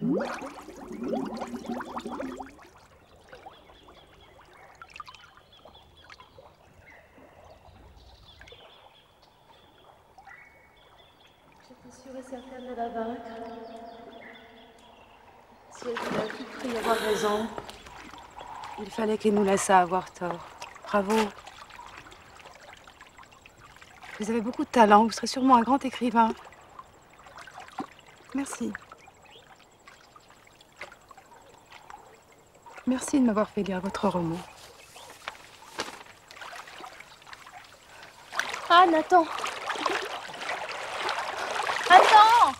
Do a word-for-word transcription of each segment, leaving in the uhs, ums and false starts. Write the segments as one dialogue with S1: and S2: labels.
S1: Sûre et certaine de la vaincre. Si elle voulait à tout prix avoir raison, il fallait qu'elle nous laissât avoir tort. Bravo. Vous avez beaucoup de talent, vous serez sûrement un grand écrivain. Merci. Merci de m'avoir fait lire votre roman.
S2: Anne, attends. Attends!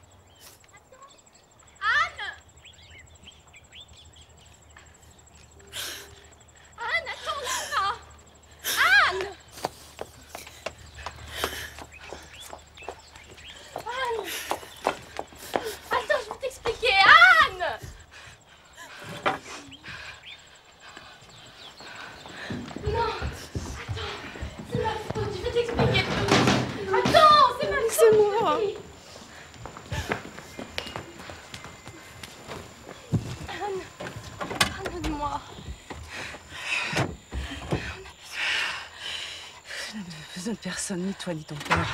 S3: Anne! Anne, attends-moi! Anne! Anne! Attends, je vais t'expliquer. Anne! Non! Attends, c'est ma faute, je vais t'expliquer tout. Attends, c'est ma faute!
S2: C'est moi!
S3: Pardonne-moi.
S1: Je n'ai besoin de personne, ni toi, ni ton père.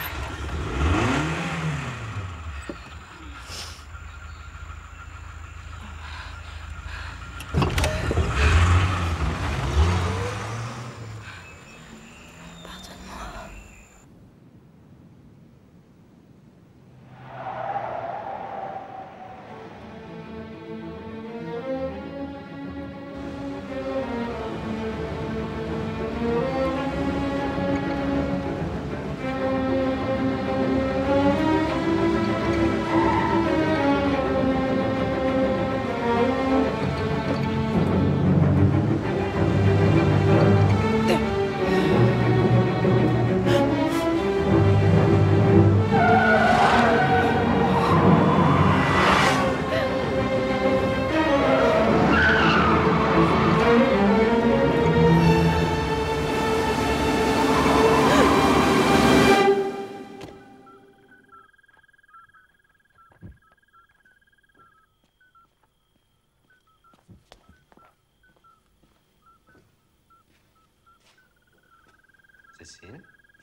S4: Cécile?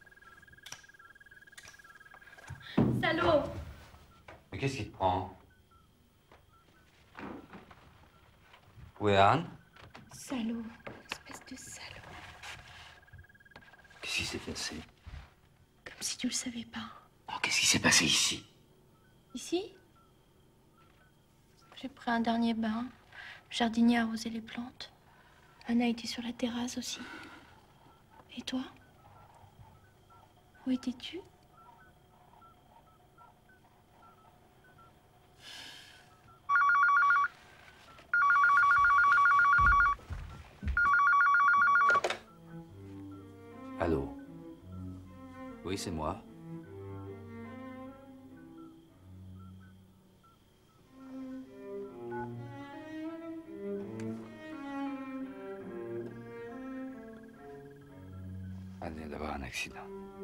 S3: Salaud!
S4: Mais qu'est-ce qui te prend? Où est Anne?
S3: Salaud, espèce de salaud.
S4: Qu'est-ce qui s'est passé?
S3: Comme si tu le savais pas.
S4: Oh, qu'est-ce qui s'est passé ici?
S3: Ici? J'ai pris un dernier bain. Le jardinier a arrosé les plantes. Anna était sur la terrasse aussi. Et toi? Où étais-tu?
S4: Allô? Oui, c'est moi. Anne vient d'avoir un accident.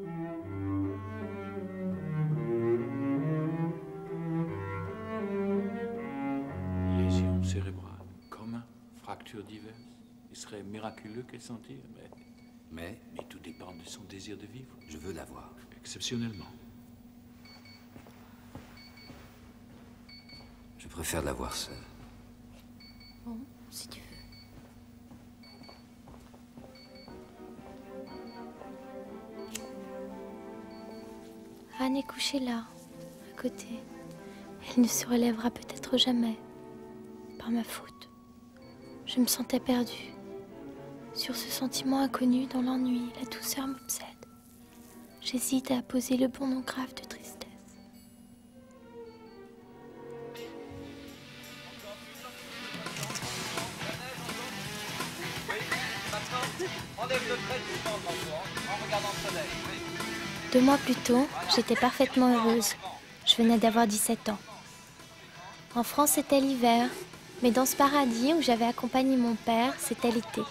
S5: Lésion cérébrale, commun, fracture diverse. Il serait miraculeux qu'elle s'en tire, mais...
S4: Mais?
S5: Mais tout dépend de son désir de vivre.
S4: Je veux la voir.
S5: Exceptionnellement.
S4: Je préfère la voir seule.
S3: Bon, si tu veux. Anne est couchée là, à côté. Elle ne se relèvera peut-être jamais. Par ma faute. Je me sentais perdue. Sur ce sentiment inconnu dont l'ennui, la douceur m'obsède. J'hésite à poser le bon nom grave de tristesse. Deux mois plus tôt, j'étais parfaitement heureuse. Je venais d'avoir dix-sept ans. En France, c'était l'hiver, mais dans ce paradis où j'avais accompagné mon père, c'était l'été.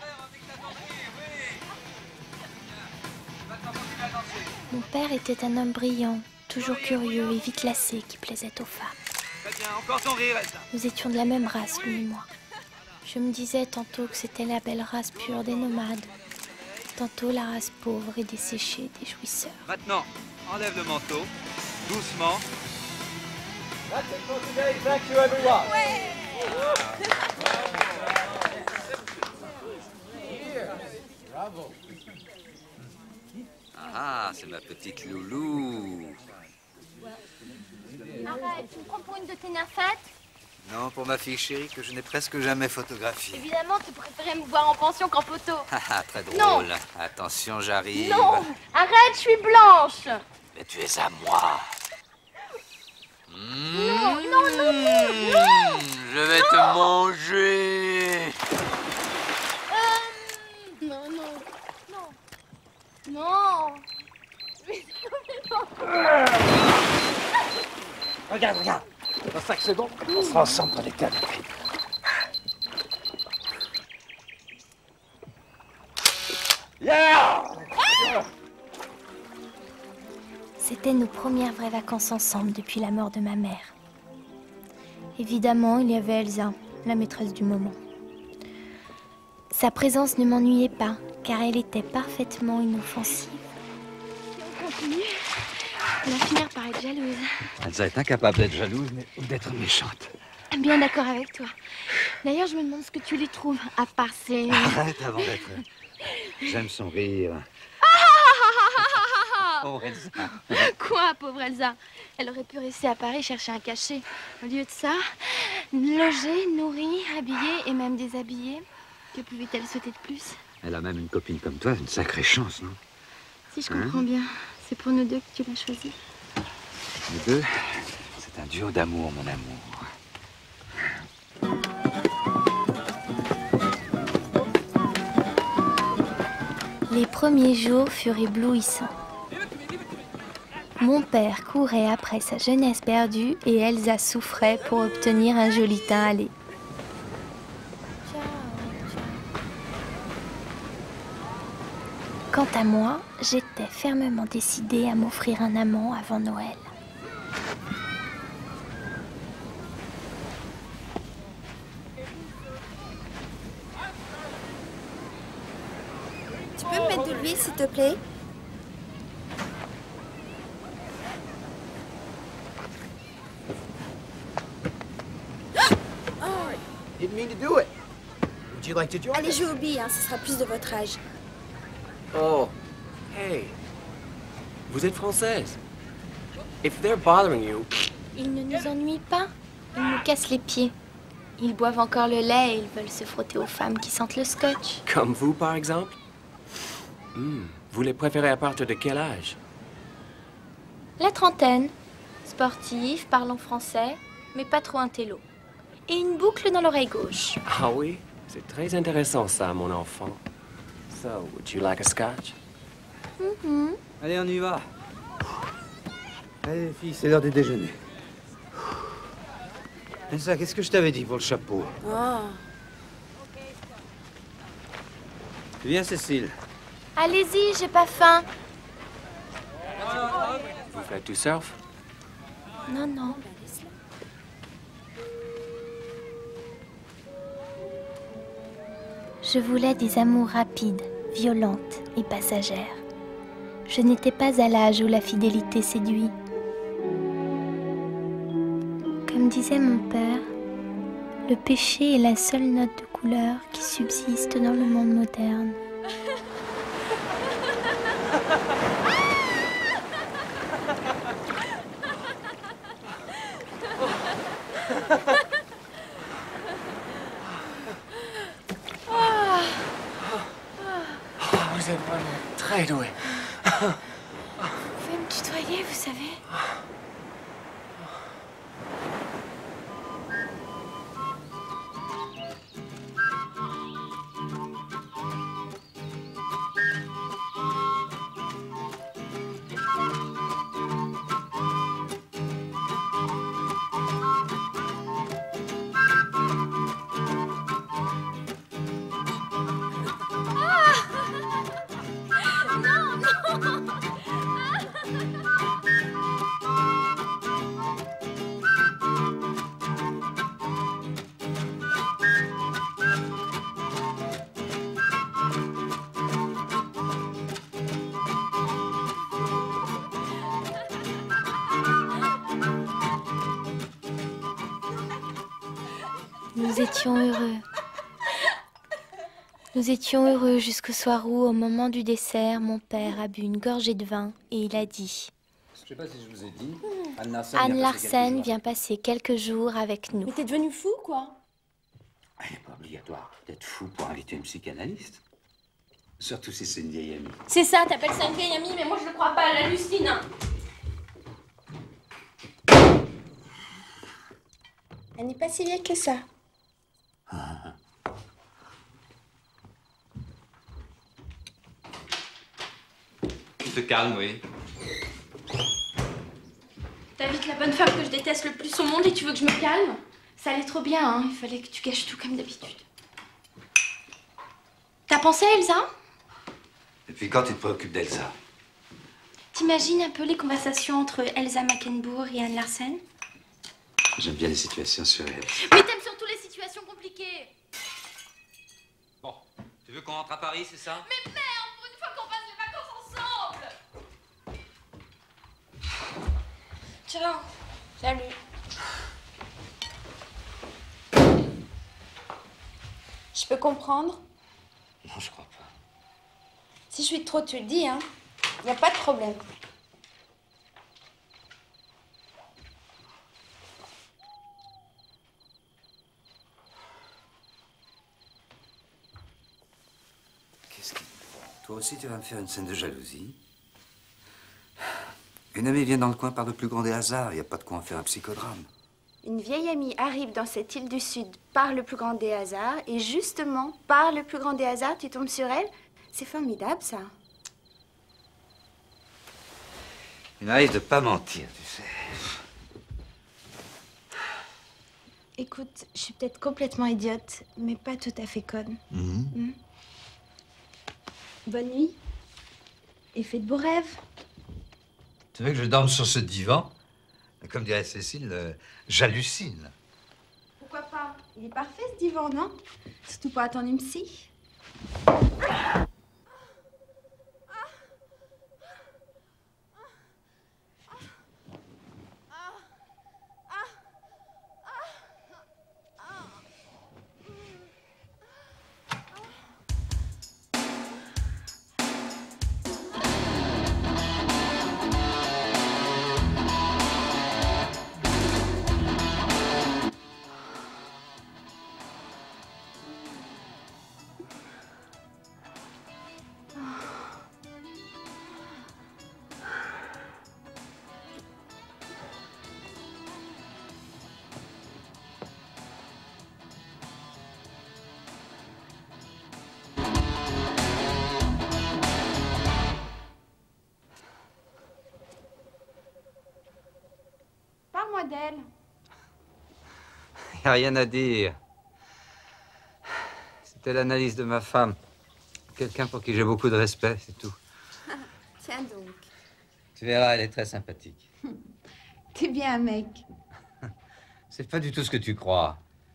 S3: Mon père était un homme brillant, toujours curieux et vite lassé, qui plaisait aux femmes.
S6: Très bien, encore ton rire, Elsa.
S3: Nous étions de la même race, lui et moi. Je me disais tantôt que c'était la belle race pure des nomades, tantôt la race pauvre et desséchée des jouisseurs.
S6: Maintenant, enlève le manteau, doucement. That's it for today. Thank you, everyone. Ouais.
S4: Bravo. Ah, c'est ma petite loulou.
S2: Arrête, tu me prends pour une de tes nymphètes?
S4: Non, pour ma fille chérie que je n'ai presque jamais photographiée.
S2: Évidemment, tu préférais me voir en pension qu'en photo.
S4: Haha, très drôle.
S2: Non.
S4: Attention, j'arrive.
S2: Non, arrête, je suis blanche.
S4: Mais tu es à moi.
S2: Mmh. Non, non, non, non, non.
S4: Je vais non. te manger.
S2: Euh... Non, non, non, non. Mais
S6: Regarde, regarde. Dans cinq secondes, on sera ensemble dans les canapés. Yeah!
S3: C'était nos premières vraies vacances ensemble depuis la mort de ma mère. Évidemment, il y avait Elsa, la maîtresse du moment. Sa présence ne m'ennuyait pas, car elle était parfaitement inoffensive.
S2: Si on continue, on va finir par être jalouse.
S4: Elsa est incapable d'être jalouse, mais d'être méchante.
S2: Bien d'accord avec toi. D'ailleurs, je me demande ce que tu lui trouves, à part ces...
S4: Arrête avant d'être... J'aime son rire.
S2: Pauvre Elsa. Quoi, pauvre Elsa? Elle aurait pu rester à Paris chercher un cachet. Au lieu de ça, logée, nourrie, habillée et même déshabillée. Que pouvait-elle souhaiter de plus?
S4: Elle a même une copine comme toi, une sacrée chance, non?
S2: Si je comprends hein? bien, c'est pour nous deux que tu l'as choisi.
S4: Nous deux, c'est un duo d'amour, mon amour.
S3: Les premiers jours furent éblouissants. Mon père courait après sa jeunesse perdue et Elsa souffrait pour obtenir un joli teint allé. Quant à moi, j'étais fermement décidée à m'offrir un amant avant Noël.
S7: Tu peux me mettre de l'huile, s'il te plaît?
S6: Didn't mean to do it. Would you like to join
S7: Allez
S6: us?
S7: jouer aux billes, hein, ce sera plus de votre âge.
S8: Oh, hey. Vous êtes française. If they're bothering you...
S3: Ils ne nous ennuient pas. Ils nous cassent les pieds. Ils boivent encore le lait et ils veulent se frotter aux femmes qui sentent le scotch.
S8: Comme vous, par exemple? Hmm. Vous les préférez à partir de quel âge?
S3: La trentaine. Sportif, parlant français, mais pas trop intello. Et une boucle dans l'oreille gauche.
S8: Ah oui? C'est très intéressant ça, mon enfant. So, would you like a scotch?
S3: Mm-hmm.
S6: Allez, on y va. Allez, les filles, c'est l'heure du déjeuner. Elsa, qu'est-ce que je t'avais dit pour le chapeau?
S7: Oh.
S6: Viens, Cécile.
S3: Allez-y, j'ai pas faim.
S8: Vous faites du surf?
S3: Non, non. Je voulais des amours rapides, violentes et passagères. Je n'étais pas à l'âge où la fidélité séduit. Comme disait mon père, le péché est la seule note de couleur qui subsiste dans le monde moderne.
S8: Vous êtes vraiment très doué.
S3: Vous pouvez me tutoyer, vous savez? Nous étions heureux. Nous étions heureux jusqu'au soir où, au moment du dessert, mon père a bu une gorgée de vin et il a dit...
S4: Je sais pas si je vous ai dit, Anne Larsen,
S3: Anne
S4: vient, passer
S3: Larsen vient passer quelques jours avec nous.
S7: Mais t'es devenu fou, quoi?
S4: Il n'est pas obligatoire d'être fou pour inviter une psychanalyste. Surtout si c'est une vieille amie.
S2: C'est ça, t'appelles ça une vieille amie, mais moi je le crois pas, elle hallucine.
S7: Elle n'est pas si vieille que ça.
S4: Ah.
S6: Tu te calmes, oui.
S2: T'invites la bonne femme que je déteste le plus au monde et tu veux que je me calme? Ça allait trop bien, hein. Il fallait que tu gâches tout comme d'habitude. T'as pensé à Elsa?
S4: Depuis quand tu te préoccupes d'Elsa?
S2: T'imagines un peu les conversations entre Elsa Mackenbourg et Anne Larsen?
S4: J'aime bien les situations surréelles.
S2: Mais t'aimes surtout les situations compliquées.
S6: Bon, tu veux qu'on rentre à Paris, c'est ça?
S2: Mais merde, pour une fois qu'on passe les vacances ensemble. Ciao. Salut.
S7: Je peux comprendre.
S4: Non, je crois pas.
S7: Si je suis de trop, tu le dis, hein. Y a pas de problème.
S4: Qu'est-ce qui... Toi aussi, tu vas me faire une scène de jalousie? Une amie vient dans le coin par le plus grand des hasards. Il n'y a pas de quoi en faire un psychodrame.
S7: Une vieille amie arrive dans cette île du Sud par le plus grand des hasards, et justement, par le plus grand des hasards, tu tombes sur elle. C'est formidable, ça.
S4: Il m'arrive de pas mentir, tu sais.
S7: Écoute, je suis peut-être complètement idiote, mais pas tout à fait conne.
S4: Mmh.
S7: Mmh. Bonne nuit. Et fais de beaux rêves.
S9: Tu veux que je dorme sur ce divan? Comme dirait Cécile, euh, j'hallucine.
S7: Pourquoi pas? Il est parfait, ce divan, non? Surtout pour attendre une psy. Parle-moi d'elle.
S9: Y a rien à dire. C'était l'analyse de ma femme. Quelqu'un pour qui j'ai beaucoup de respect, c'est tout.
S7: Tiens donc.
S9: Tu verras, elle est très sympathique.
S7: T'es bien un mec.
S9: C'est pas du tout ce que tu crois.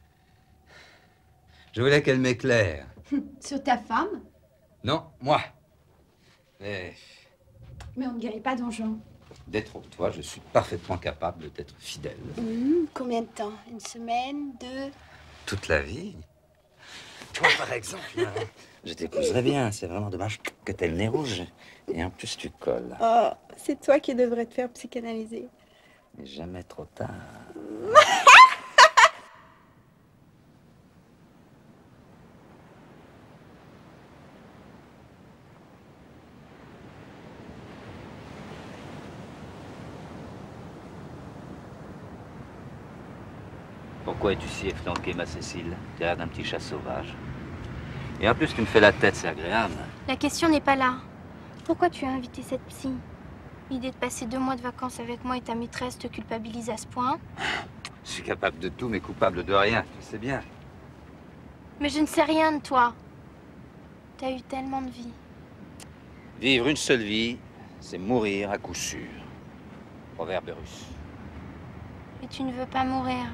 S9: Je voulais qu'elle m'éclaire.
S7: Sur ta femme?
S9: Non, moi. Mais
S7: Mais on ne guérit pas Donjon.
S9: d'être pour toi, je suis parfaitement capable d'être fidèle.
S7: Mmh, combien de temps? Une semaine? Deux?
S9: Toute la vie.
S4: Toi, par exemple, hein, je t'épouserais bien. C'est vraiment dommage que t'aies le nez rouge. Et en plus, tu colles.
S7: Oh, c'est toi qui devrais te faire psychanalyser.
S4: Mais jamais trop tard. Pourquoi es-tu si efflanqué, ma Cécile? Tu as l'air d'un petit chat sauvage. Et en plus, tu me fais la tête, c'est agréable.
S2: La question n'est pas là. Pourquoi tu as invité cette psy? L'idée de passer deux mois de vacances avec moi et ta maîtresse te culpabilise à ce point?
S4: Je suis capable de tout, mais coupable de rien. Tu sais bien.
S2: Mais je ne sais rien de toi. T'as eu tellement de vie.
S4: Vivre une seule vie, c'est mourir à coup sûr. Proverbe russe.
S2: Et tu ne veux pas mourir.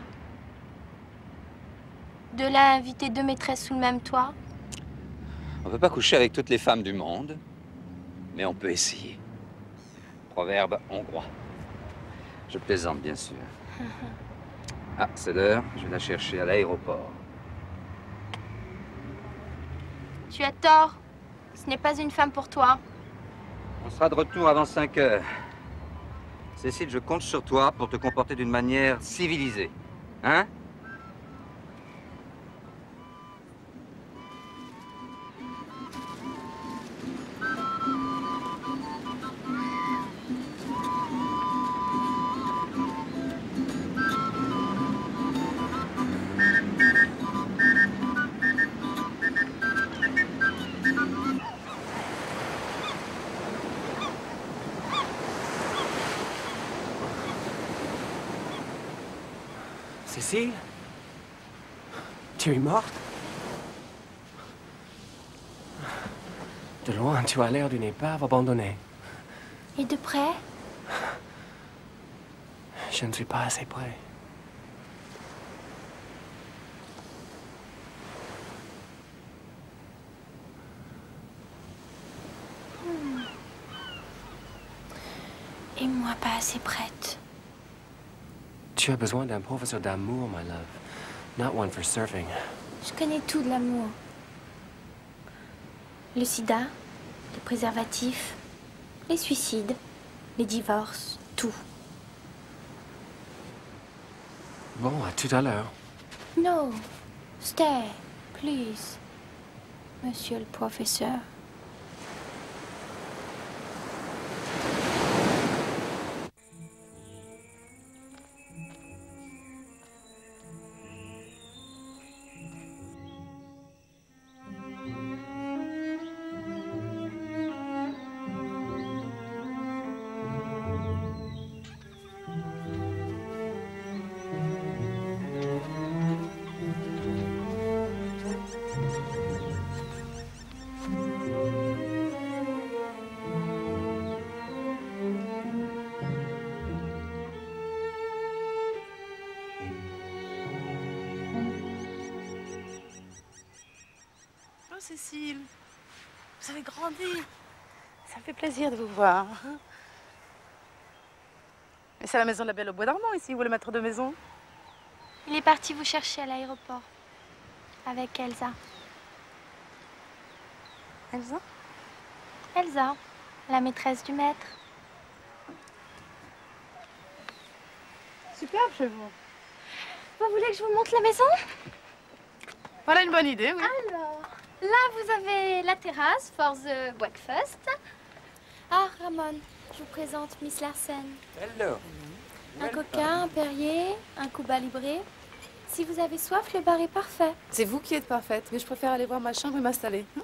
S2: De là à inviter deux maîtresses sous le même toit?
S4: On ne peut pas coucher avec toutes les femmes du monde, mais on peut essayer. Proverbe hongrois. Je plaisante, bien sûr. Ah, c'est l'heure, je vais la chercher à l'aéroport.
S2: Tu as tort. Ce n'est pas une femme pour toi.
S4: On sera de retour avant cinq heures. Cécile, je compte sur toi pour te comporter d'une manière civilisée. Hein?
S8: Cécile? Tu es morte? De loin, tu as l'air d'une épave abandonnée.
S3: Et de près?
S8: Je ne suis pas assez près.
S3: Hmm. Et moi, pas assez prête.
S8: Tu as besoin d'un professeur d'amour, my love. Not one for surfing.
S3: Je connais tout de l'amour. Le sida, les préservatifs, les suicides, les divorces, tout.
S8: Bon, à tout à l'heure.
S3: No, stay, please, monsieur le professeur.
S1: Cécile, vous avez grandi. Ça me fait plaisir de vous voir. Mais c'est la maison de la Belle au Bois d'Armand ici, où est le maître de maison?
S2: Il est parti vous chercher à l'aéroport. Avec Elsa.
S1: Elsa?
S2: Elsa, la maîtresse du maître.
S1: Superbe chez vous.
S2: Vous voulez que je vous montre la maison?
S1: Voilà une bonne idée, oui.
S2: Alors, là, vous avez la terrasse for the breakfast.
S3: Ah, Ramon, je vous présente Miss Larsen.
S8: Hello.
S3: Un coca, un Perrier, un Cuba Libre. Si vous avez soif, le bar est parfait.
S1: C'est vous qui êtes parfaite, mais je préfère aller voir ma chambre et m'installer. Hein?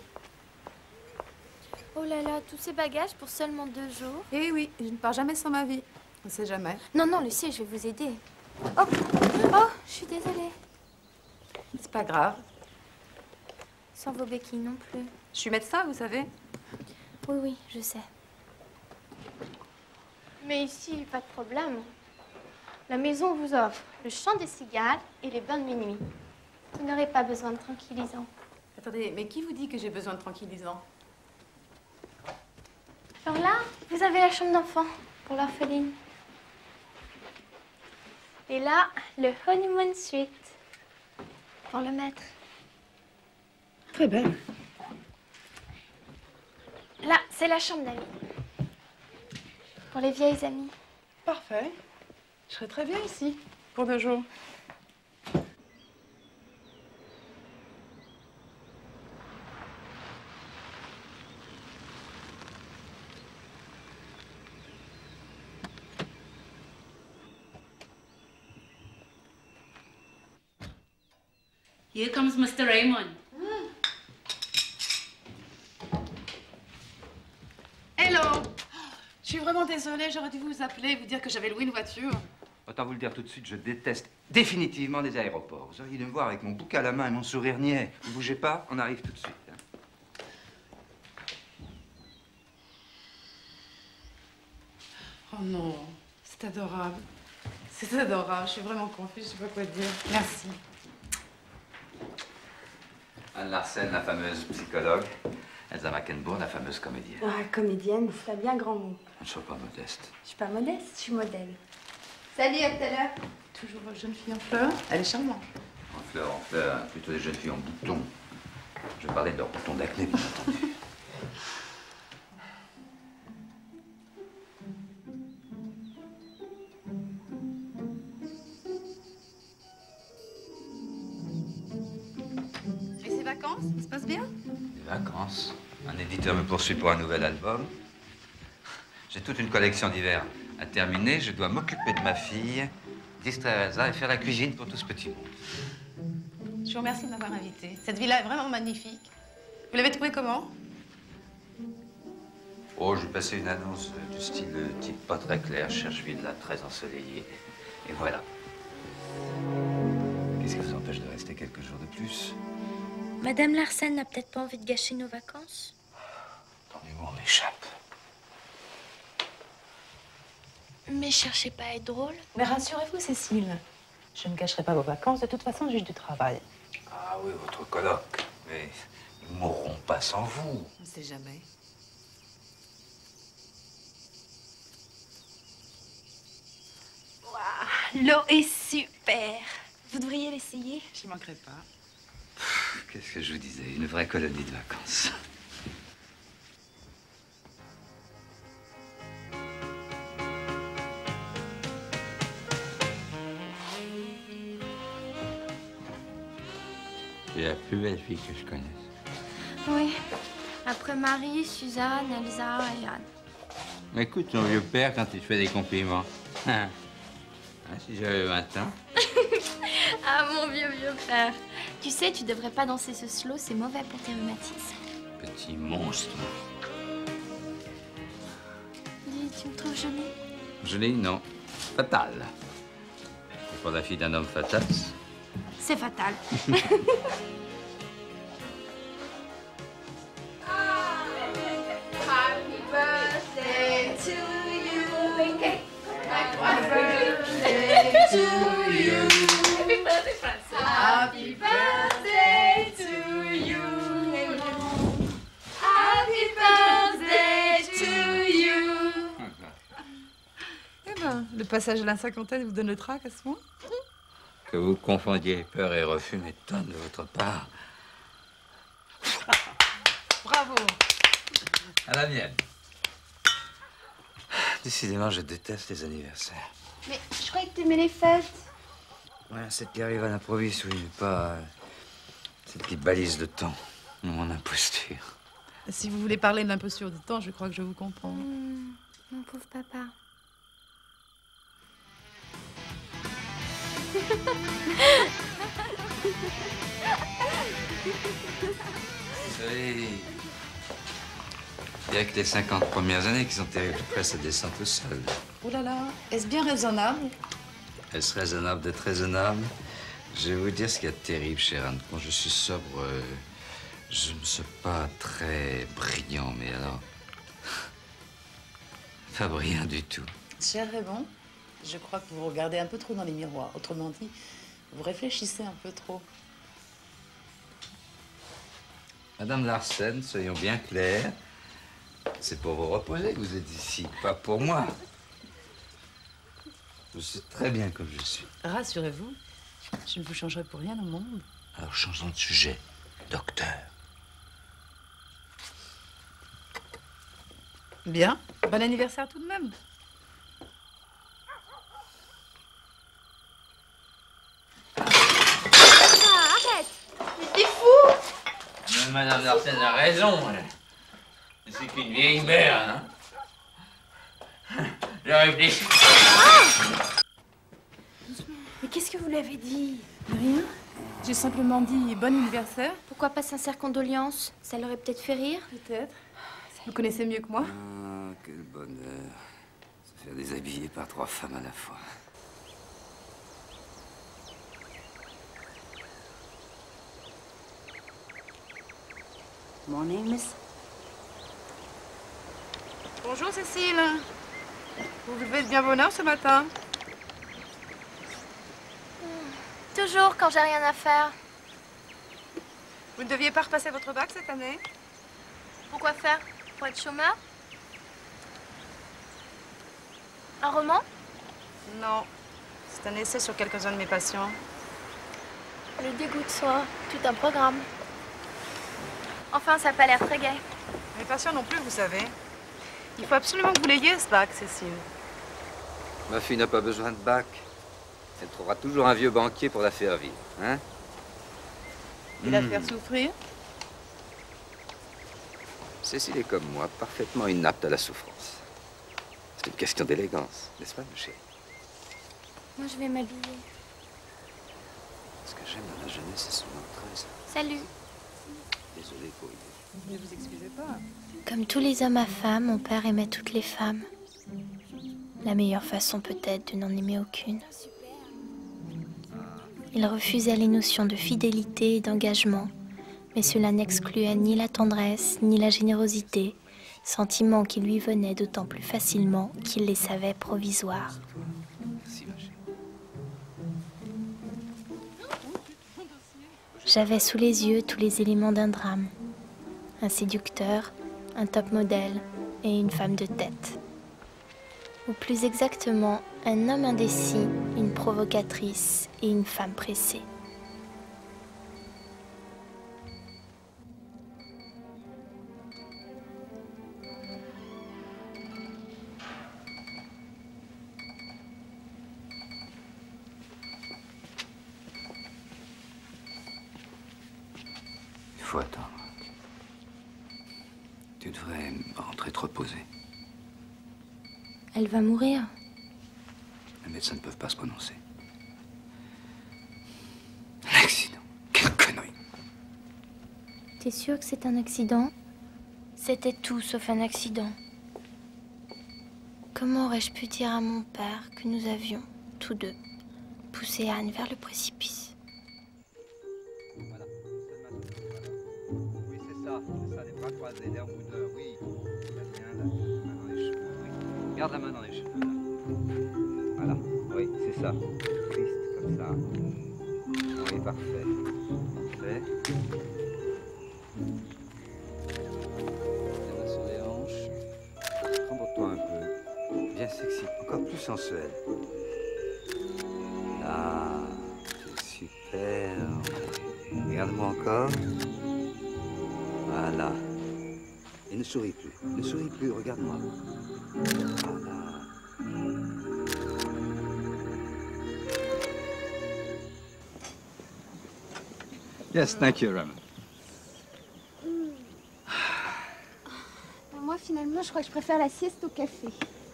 S3: Oh là là, tous ces bagages pour seulement deux jours.
S1: Eh oui, je ne pars jamais sans ma vie. On ne sait jamais.
S3: Non, non, Lucie, je vais vous aider. Oh, oh, je suis désolée.
S1: C'est pas grave.
S3: Sans vos béquilles non plus.
S1: Je suis médecin, vous savez.
S3: Oui, oui, je sais.
S2: Mais ici, pas de problème. La maison vous offre le chant des cigales et les bains de minuit. Vous n'aurez pas besoin de tranquillisant.
S1: Attendez, mais qui vous dit que j'ai besoin de tranquillisant?
S2: Alors là, vous avez la chambre d'enfant pour l'orpheline. Et là, le honeymoon suite pour le maître.
S1: Très belle.
S2: Là, c'est la chambre d'amis. Pour les vieilles amies.
S1: Parfait. Je serai très bien ici, pour deux jours.
S10: Here comes Mister Raymond.
S1: Hello. Je suis vraiment désolée, j'aurais dû vous appeler, vous dire que j'avais loué une voiture.
S9: Autant vous le dire tout de suite, je déteste définitivement les aéroports. Vous auriez dû me voir avec mon bouquin à la main et mon sourire niais. Vous bougez pas, on arrive tout de suite. Hein.
S1: Oh non, c'est adorable. C'est adorable, je suis vraiment confuse, je sais pas quoi dire. Merci.
S9: Anne Larsen, la fameuse psychologue. Elsa Mackenbourg, la fameuse comédienne.
S7: Ah, comédienne, c'est un bien grand mot.
S9: Ne sois pas modeste.
S7: Je suis pas modeste, je suis modèle.
S2: Salut, à tout à l'heure.
S1: Toujours jeune fille en fleurs, elle est charmante.
S9: En fleurs, en fleurs, plutôt des jeunes filles en bouton. Je parlais de leur bouton d'acné, bien entendu.
S1: Et ces vacances, ça se passe bien?
S9: Les vacances. Un éditeur me poursuit pour un nouvel album. J'ai toute une collection d'hiver à terminer. Je dois m'occuper de ma fille, distraire Elsa et faire la cuisine pour tout ce petit monde.
S1: Je vous remercie de m'avoir invité. Cette villa est vraiment magnifique. Vous l'avez trouvée comment?
S9: Oh, j'ai passé une annonce du style euh, type pas très clair, je cherche villa très ensoleillée. Et voilà. Qu'est-ce qui vous empêche de rester quelques jours de plus?
S3: Madame Larsen n'a peut-être pas envie de gâcher nos vacances?
S9: Attendez-moi, on m'échappe.
S3: Mais cherchez pas à être drôle.
S11: Mais rassurez-vous, Cécile. Je ne gâcherai pas vos vacances. De toute façon, je juge du travail.
S9: Ah oui, votre colloque. Mais nous ne mourrons pas sans vous.
S1: On ne sait jamais.
S2: Waouh, l'eau est super. Vous devriez l'essayer.
S1: J'y manquerai pas.
S9: Qu'est-ce que je vous disais? Une vraie colonie de vacances.
S5: C'est la plus belle fille que je connaisse.
S2: Oui. Après Marie, Suzanne, Elsa et Anne.
S5: Mais écoute ton vieux père quand il te fait des compliments. Hein? Hein, si j'avais vingt ans.
S2: Ah, mon vieux, vieux père. Tu sais, tu devrais pas danser ce slow, c'est mauvais pour tes rhumatismes.
S5: Petit monstre.
S2: Dis, tu me trouves jolie?
S5: Jolie, non. Fatal. Et pour la fille d'un homme fatal.
S2: C'est fatal.
S7: Happy birthday to you. Happy birthday to you. Happy birthday, Francis. Happy birthday to you. Happy birthday to you.
S1: Eh ben, le passage à la cinquantaine vous donne le trac à ce moment?
S5: Que vous confondiez peur et refus m'étonne de votre part.
S1: Bravo.
S5: À la mienne.
S9: Décidément, je déteste les anniversaires.
S7: Mais je croyais que t'aimais les fêtes.
S9: Ouais, cette qui arrive à l'improviste, oui, mais pas euh, cette qui balise le temps. Mon imposture.
S1: Si vous voulez parler de l'imposture du temps, je crois que je vous comprends.
S2: Mmh, mon pauvre papa.
S9: Vous savez, il n'y a que les cinquante premières années qui sont terribles. Après, ça descend tout seul.
S1: Oh là là, est-ce bien raisonnable?
S9: Est-ce raisonnable d'être raisonnable? Je vais vous dire ce qu'il y a de terrible, chère Anne. Quand je suis sobre, euh, je ne suis pas très brillant, mais alors... pas brillant du tout.
S11: Cher Raymond, je crois que vous regardez un peu trop dans les miroirs. Autrement dit, vous réfléchissez un peu trop.
S9: Madame Larsen, soyons bien clairs. C'est pour vous reposer que vous êtes ici, pas pour moi. Je sais très bien comme je suis.
S11: Rassurez-vous, je ne vous changerai pour rien au monde.
S9: Alors changeons de sujet, docteur.
S1: Bien. Bon anniversaire tout de même.
S7: Ah, arrête. Mais t'es fou.
S5: Mais Madame Larsen a raison. C'est qu'une vieille mère, hein. J'ai réfléchi.
S2: Mais qu'est-ce que vous l'avez dit?
S1: Rien. J'ai simplement dit bon anniversaire.
S2: Pourquoi pas sincère condoléance? Ça l'aurait peut-être fait rire.
S1: Peut-être. Vous connaissez mieux que moi.
S9: Ah, quel bonheur. Se faire déshabiller par trois femmes à la fois.
S1: Morning, miss. Bonjour, Cécile. Vous vous levez de bien bonne heure ce matin?
S2: Toujours quand j'ai rien à faire.
S1: Vous ne deviez pas repasser votre bac cette année?
S2: Pourquoi faire? Pour être chômeur? Un roman?
S1: Non. C'est un essai sur quelques-uns de mes patients.
S2: Le dégoût de soi, tout un programme. Enfin, ça n'a pas l'air très gai.
S1: Mais pas sûr non plus, vous savez. Il faut absolument que vous l'ayez, ce bac, Cécile.
S4: Ma fille n'a pas besoin de bac. Elle trouvera toujours un vieux banquier pour la faire vivre, hein?
S11: Et la faire souffrir?
S4: Cécile est comme moi, parfaitement inapte à la souffrance. C'est une question d'élégance, n'est-ce pas, ma chérie?
S2: Moi, je vais m'habiller.
S4: Ce que j'aime dans la jeunesse, c'est son entrain.
S2: Salut.
S4: Désolé pour lui.
S1: Ne vous excusez pas.
S3: Comme tous les hommes à femmes, mon père aimait toutes les femmes. La meilleure façon peut-être de n'en aimer aucune. Il refusait les notions de fidélité et d'engagement, mais cela n'excluait ni la tendresse, ni la générosité, sentiments qui lui venaient d'autant plus facilement qu'il les savait provisoires. J'avais sous les yeux tous les éléments d'un drame. Un séducteur, un top modèle et une femme de tête. Ou plus exactement, un homme indécis, une provocatrice et une femme pressée.
S9: Il faut attendre. Tu devrais rentrer te reposer.
S3: Elle va mourir.
S9: Les médecins ne peuvent pas se prononcer. Un accident. Quelle connerie.
S3: T'es sûr que c'est un accident? C'était tout sauf un accident. Comment aurais-je pu dire à mon père que nous avions, tous deux, poussé Anne vers le précipice?
S4: Voilà. Oui, c'est ça. C'est ça, les bras croisés, l'air moudeur, oui. Très bien, là. La main dans les cheveux, oui. Garde la main dans les cheveux, là. Voilà. Oui, c'est ça. Triste, comme ça. Oui, parfait. Parfait. La main sur les hanches. Rembourre-toi un peu. Bien sexy. Encore plus sensuel. Là. C'est super. Regarde-moi encore. Voilà. Et ne souris plus. Ne souris plus, regarde-moi. Voilà. Yes, thank you, Raymond.
S7: Moi, finalement, je crois que je préfère la sieste au café.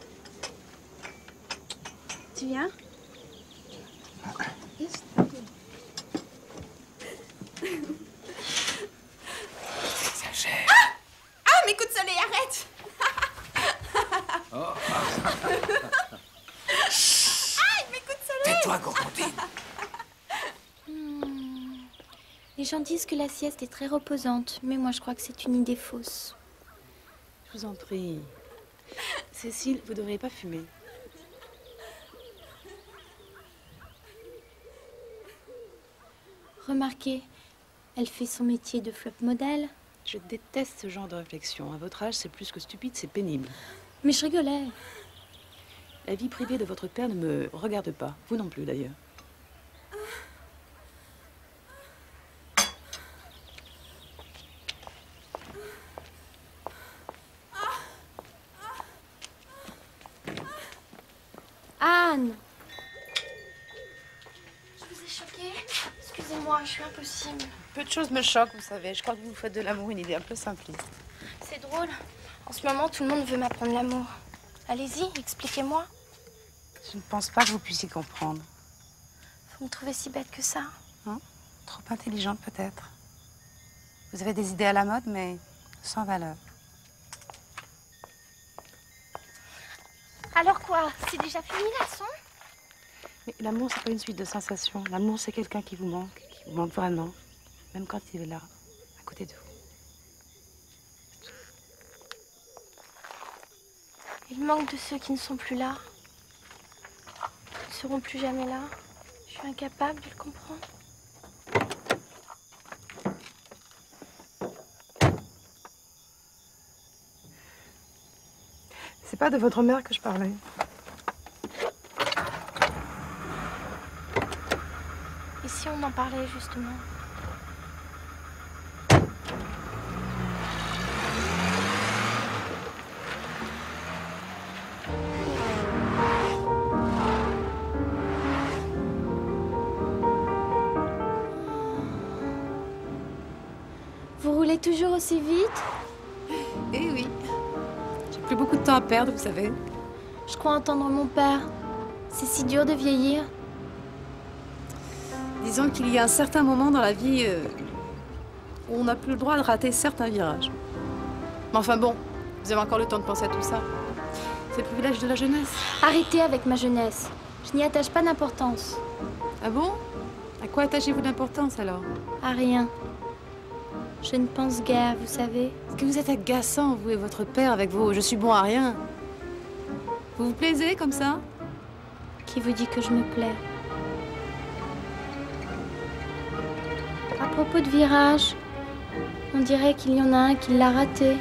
S7: Tu viens?
S9: Exagère.
S7: Ah! Ah, mes coups de soleil, arrête!
S9: Oh.
S7: Aïe, mes coups de soleil!
S9: Tais-toi, gourgandine.
S3: Hmm. Les gens disent que la sieste est très reposante, mais moi je crois que c'est une idée fausse.
S1: Je vous en prie. Cécile, vous ne devriez pas fumer.
S3: Remarquez, elle fait son métier de flop modèle.
S1: Je déteste ce genre de réflexion. À votre âge, c'est plus que stupide, c'est pénible.
S3: Mais je rigolais.
S1: La vie privée de votre père ne me regarde pas. Vous non plus, d'ailleurs.
S3: Anne! Je vous ai choquée? Excusez-moi, je suis impossible.
S1: Peu de choses me choquent, vous savez. Je crois que vous faites de l'amour une idée un peu simpliste.
S3: C'est drôle. En ce moment, tout le monde veut m'apprendre l'amour. Allez-y, expliquez-moi.
S1: Je ne pense pas que vous puissiez comprendre.
S3: Vous me trouvez si bête que ça?
S1: Hein? Trop intelligente, peut-être. Vous avez des idées à la mode, mais sans valeur.
S3: Alors quoi? C'est déjà fini la leçon?
S1: Mais l'amour, c'est pas une suite de sensations. L'amour, c'est quelqu'un qui vous manque, qui vous manque vraiment, même quand il est là, à côté de vous.
S3: Il manque de ceux qui ne sont plus là. Ils ne seront plus jamais là. Je suis incapable de le comprendre.
S1: C'est pas de votre mère que je parlais.
S3: Et si on en parlait justement? Vous roulez toujours aussi vite?
S1: Eh oui. J'ai plus beaucoup de temps à perdre, vous savez.
S3: Je crois entendre mon père. C'est si dur de vieillir.
S1: Disons qu'il y a un certain moment dans la vie euh, où on n'a plus le droit de rater certains virages. Mais enfin bon, vous avez encore le temps de penser à tout ça. C'est le privilège de la jeunesse.
S3: Arrêtez avec ma jeunesse. Je n'y attache pas d'importance.
S1: Ah bon? À quoi attachez-vous d'importance alors?
S3: À rien. Je ne pense guère, vous savez.
S1: Est-ce que vous êtes agaçant, vous et votre père, avec vos « je suis bon à rien ». Vous vous plaisez comme ça?
S3: Qui vous dit que je me plais? À propos de virage, on dirait qu'il y en a un qui l'a raté.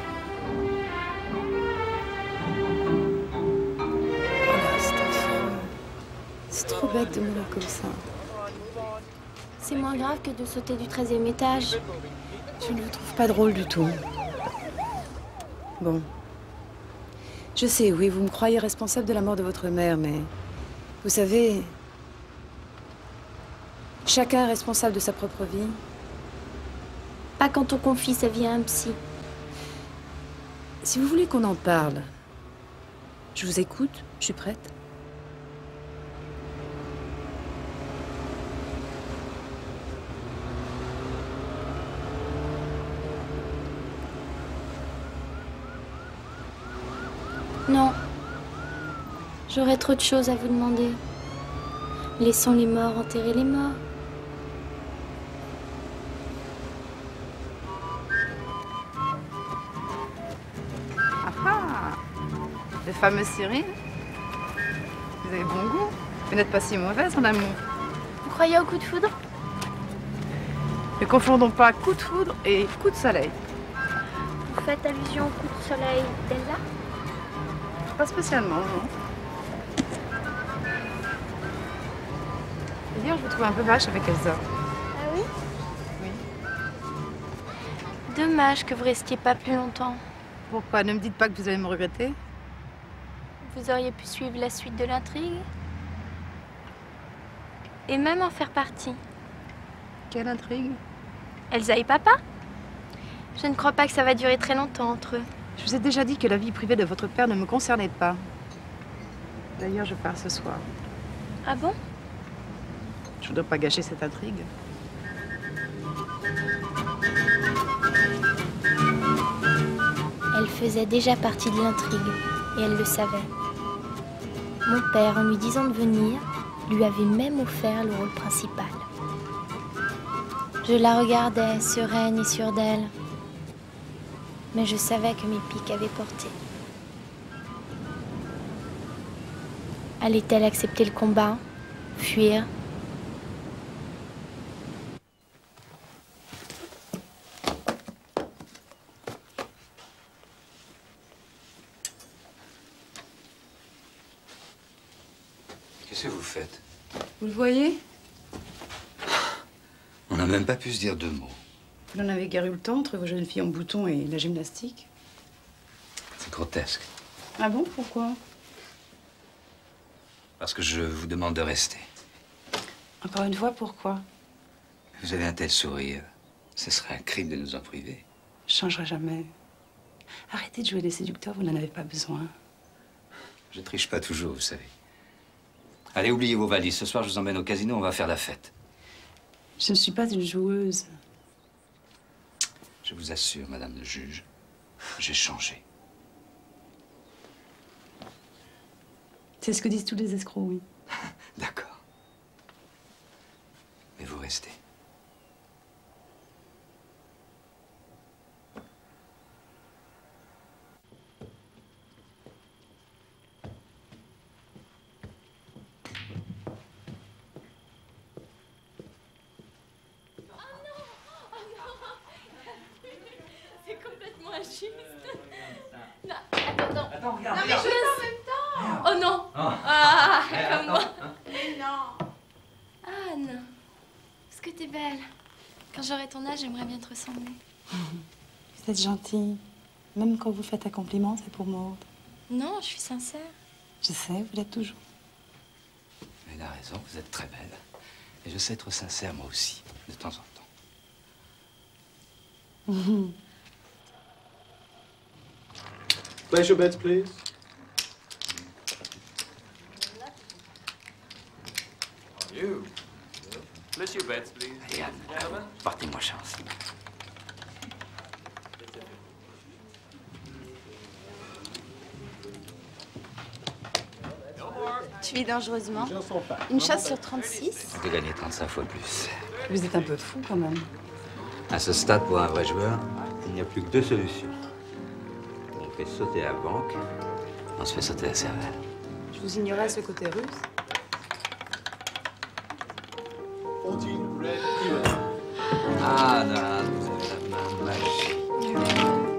S1: C'est trop bête de mourir comme ça.
S3: C'est moins grave que de sauter du treizième étage.
S1: Je ne vous trouve pas drôle du tout. Bon. Je sais, oui, vous me croyez responsable de la mort de votre mère, mais... Vous savez... Chacun est responsable de sa propre vie.
S3: Pas quand on confie sa vie à un psy.
S1: Si vous voulez qu'on en parle, je vous écoute, je suis prête.
S3: Non. J'aurais trop de choses à vous demander. Laissons les morts enterrer les morts.
S1: Ah ah! Le fameux Cyril. Vous avez bon goût. Vous n'êtes pas si mauvaise en amour.
S3: Vous croyez au coup de foudre?
S1: Ne confondons pas coup de foudre et coup de soleil.
S3: Vous faites allusion au coup de soleil d'Elsa?
S1: Pas spécialement, non. D'ailleurs, je vous trouve un peu vache avec Elsa.
S3: Ah oui?
S1: Oui.
S3: Dommage que vous restiez pas plus longtemps.
S1: Pourquoi? Ne me dites pas que vous allez me regretter.
S3: Vous auriez pu suivre la suite de l'intrigue. Et même en faire partie.
S1: Quelle intrigue?
S3: Elsa et papa? Je ne crois pas que ça va durer très longtemps entre eux.
S1: Je vous ai déjà dit que la vie privée de votre père ne me concernait pas. D'ailleurs, je pars ce soir.
S3: Ah bon?
S1: Je ne dois pas gâcher cette intrigue.
S3: Elle faisait déjà partie de l'intrigue, et elle le savait. Mon père, en lui disant de venir, lui avait même offert le rôle principal. Je la regardais, sereine et sûre d'elle. Mais je savais que mes pics avaient porté. Allait-elle accepter le combat? Fuir?
S9: Qu'est-ce que vous faites?
S1: Vous le voyez?
S9: On n'a même pas pu se dire deux mots.
S1: Vous n'en avez guère eu le temps entre vos jeunes filles en bouton et la gymnastique.
S9: C'est grotesque.
S1: Ah bon? Pourquoi?
S9: Parce que je vous demande de rester.
S1: Encore une fois, pourquoi?
S9: Vous avez un tel sourire. Ce serait un crime de nous en priver.
S1: Je changerai jamais. Arrêtez de jouer les séducteurs, vous n'en avez pas besoin.
S9: Je triche pas toujours, vous savez. Allez, oubliez vos valises. Ce soir, je vous emmène au casino, on va faire la fête.
S1: Je ne suis pas une joueuse.
S9: Je vous assure, madame le juge, j'ai changé.
S1: C'est ce que disent tous les escrocs, oui.
S9: D'accord. Mais vous restez.
S2: Non, attends,
S6: attends, regarde,
S2: non, mais
S6: regarde.
S2: je laisse en même temps. Oh non.
S6: Ah.
S2: Ah,
S6: Eh,
S2: comme
S6: attends,
S2: moi.
S6: hein.
S2: Mais non. Anne, est-ce que t'es belle? Quand j'aurai ton âge, j'aimerais bien te ressembler.
S1: Vous êtes gentille. Même quand vous faites un compliment, c'est pour mordre.
S2: Non, je suis sincère.
S1: Je sais, vous l'êtes toujours.
S9: Mais il a raison, vous êtes très belle. Et je sais être sincère, moi aussi, de temps en temps.
S12: Place your bets, please.
S5: You. Place your bets, please.
S9: Allez, Anne, portez-moi chance.
S7: Tu vis dangereusement. Une chance sur trente-six.
S9: On peut gagner trente-cinq fois plus.
S11: Vous êtes un peu fou quand même.
S9: À ce stade, pour un vrai joueur, il n'y a plus que deux solutions. On fait sauter la banque, on se fait sauter la cervelle.
S11: Je vous ignorais ce côté russe.
S9: Ah, non, vous avez la main magique.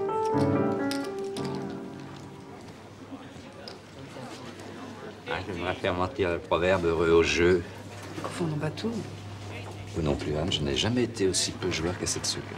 S9: Ah, je vais me faire mentir le proverbe heureux au jeu.
S11: Confondons pas tout.
S9: Vous non plus, Anne, je n'ai jamais été aussi peu joueur qu'à cette seconde.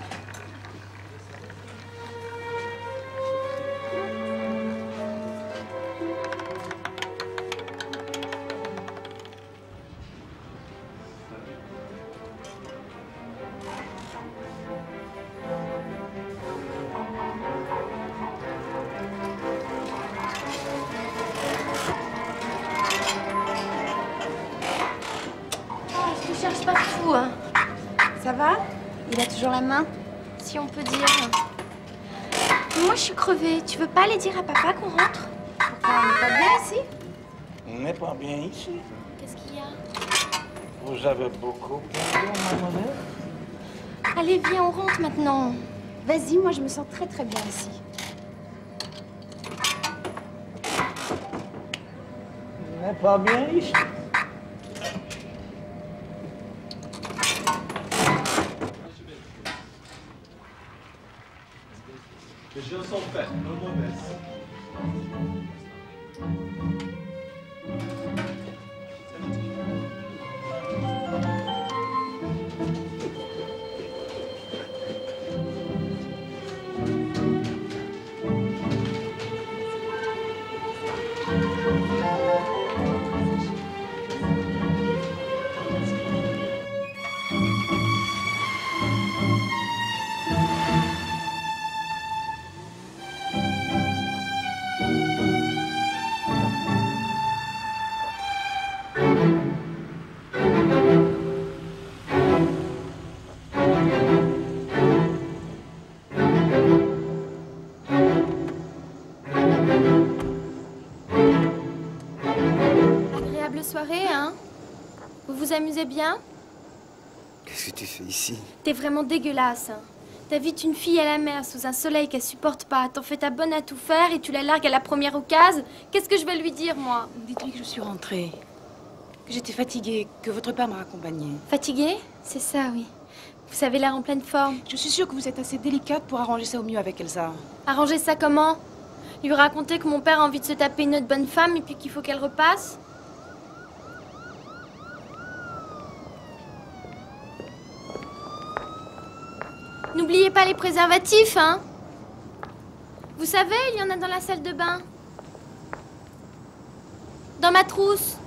S3: Je te cherche partout, hein.
S7: Ça va? Il a toujours la main?
S3: Si on peut dire. Moi, je suis crevée. Tu veux pas aller dire à papa qu'on rentre?
S7: Pourquoi on n'est pas bien ici?
S13: On n'est pas bien ici.
S3: Qu'est-ce qu'il y a?
S13: Vous avez beaucoup perdu, mademoiselle.
S3: Allez, viens, on rentre maintenant.
S7: Vas-y, moi je me sens très très bien ici.
S13: On n'est pas bien ici.
S12: Les jeux sont faits, no more bets.
S3: Agréable soirée, hein? Vous vous amusez bien?
S9: Qu'est-ce que tu fais ici?
S3: T'es vraiment dégueulasse, hein. T'invites une fille à la mer sous un soleil qu'elle supporte pas. T'en fais ta bonne à tout faire et tu la largues à la première occasion. Qu'est-ce que je vais lui dire, moi?
S11: Dites-lui que je suis rentrée. Que j'étais fatiguée, que votre père m'a accompagnée.
S3: Fatiguée? C'est ça, oui. Vous avez l'air en pleine forme.
S11: Je suis sûre que vous êtes assez délicate pour arranger ça au mieux avec Elsa.
S3: Arranger ça comment? Lui raconter que mon père a envie de se taper une autre bonne femme et puis qu'il faut qu'elle repasse? N'oubliez pas les préservatifs, hein? Vous savez, il y en a dans la salle de bain. Dans ma trousse.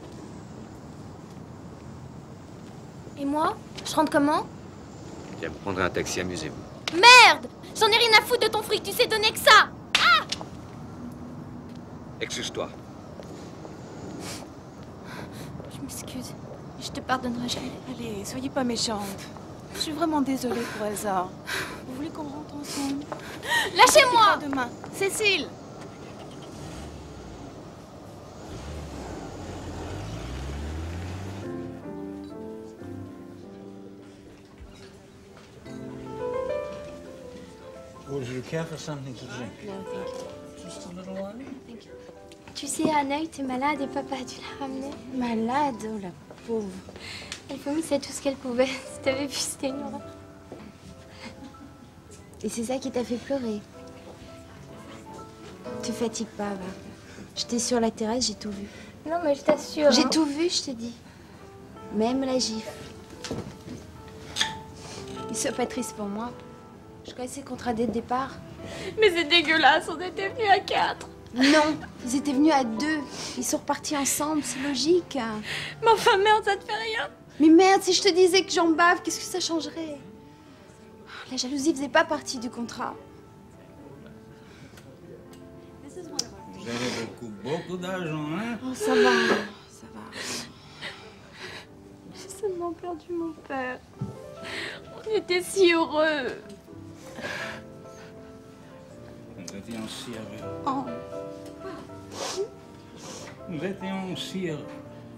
S3: Et moi? Je rentre comment?
S9: Viens me prendre un taxi, amusez-vous.
S3: Merde! J'en ai rien à foutre de ton fric, tu sais donner que ça! Ah!
S9: Excuse-toi.
S3: Je m'excuse. Je te pardonnerai jamais.
S11: Allez, soyez pas méchante. Je suis vraiment désolée pour Elsa. Vous voulez qu'on rentre ensemble?
S3: Lâchez-moi!
S11: Demain. Cécile!
S13: Would you care for something to drink? No, thank you. Just a little wine?
S3: Thank you. Tu sais, Anna était malade et papa a dû la ramener.
S7: Malade, oh la pauvre.
S3: Elle vomissait tout ce qu'elle pouvait. Si t'avais vu, c'était une horreur.
S7: Et c'est ça qui t'a fait pleurer. Te fatigue pas, va. J'étais sur la terrasse, j'ai tout vu.
S3: Non, mais je t'assure.
S7: J'ai
S3: hein.
S7: tout vu, je te dis. Même la gifle. Et sois pas triste pour moi. Je connaissais le contrat dès le départ.
S3: Mais c'est dégueulasse, on était venus à quatre.
S7: Non, ils étaient venus à deux. Ils sont repartis ensemble, c'est logique.
S3: Mais enfin, merde, ça te fait rien.
S7: Mais merde, si je te disais que j'en bave, qu'est-ce que ça changerait?
S2: La jalousie faisait pas partie du contrat.
S13: Vous avez beaucoup, beaucoup d'argent, hein?
S2: Oh, ça va, ça va. J'ai seulement perdu mon père. On était si heureux.
S13: Nous étions si heureux.
S2: Oh.
S13: Nous étions si heureux.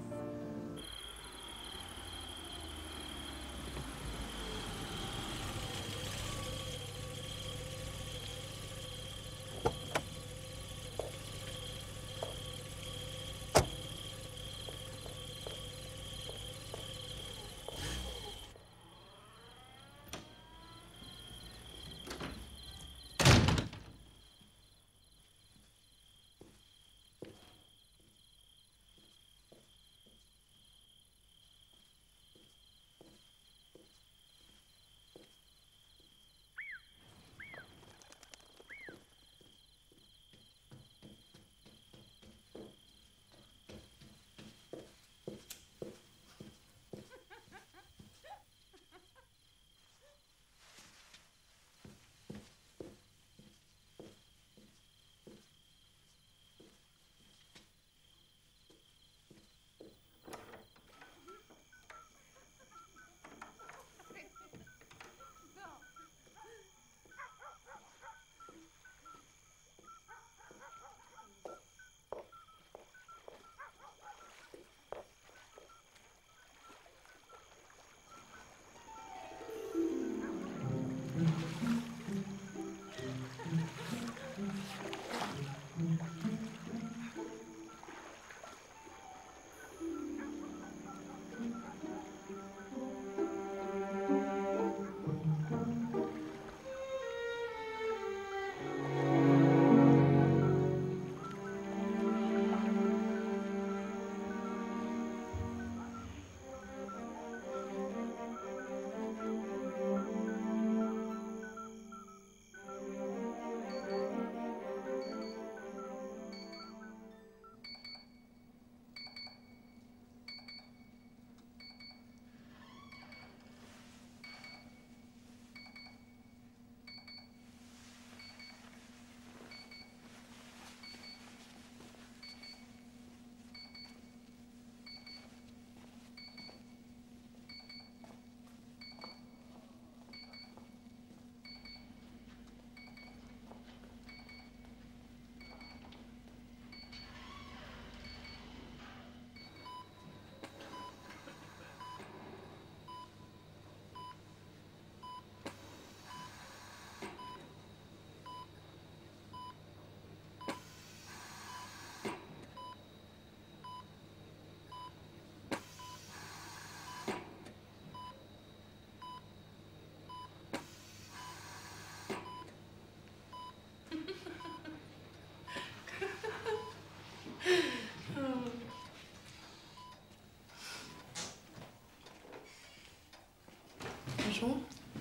S3: Bonjour.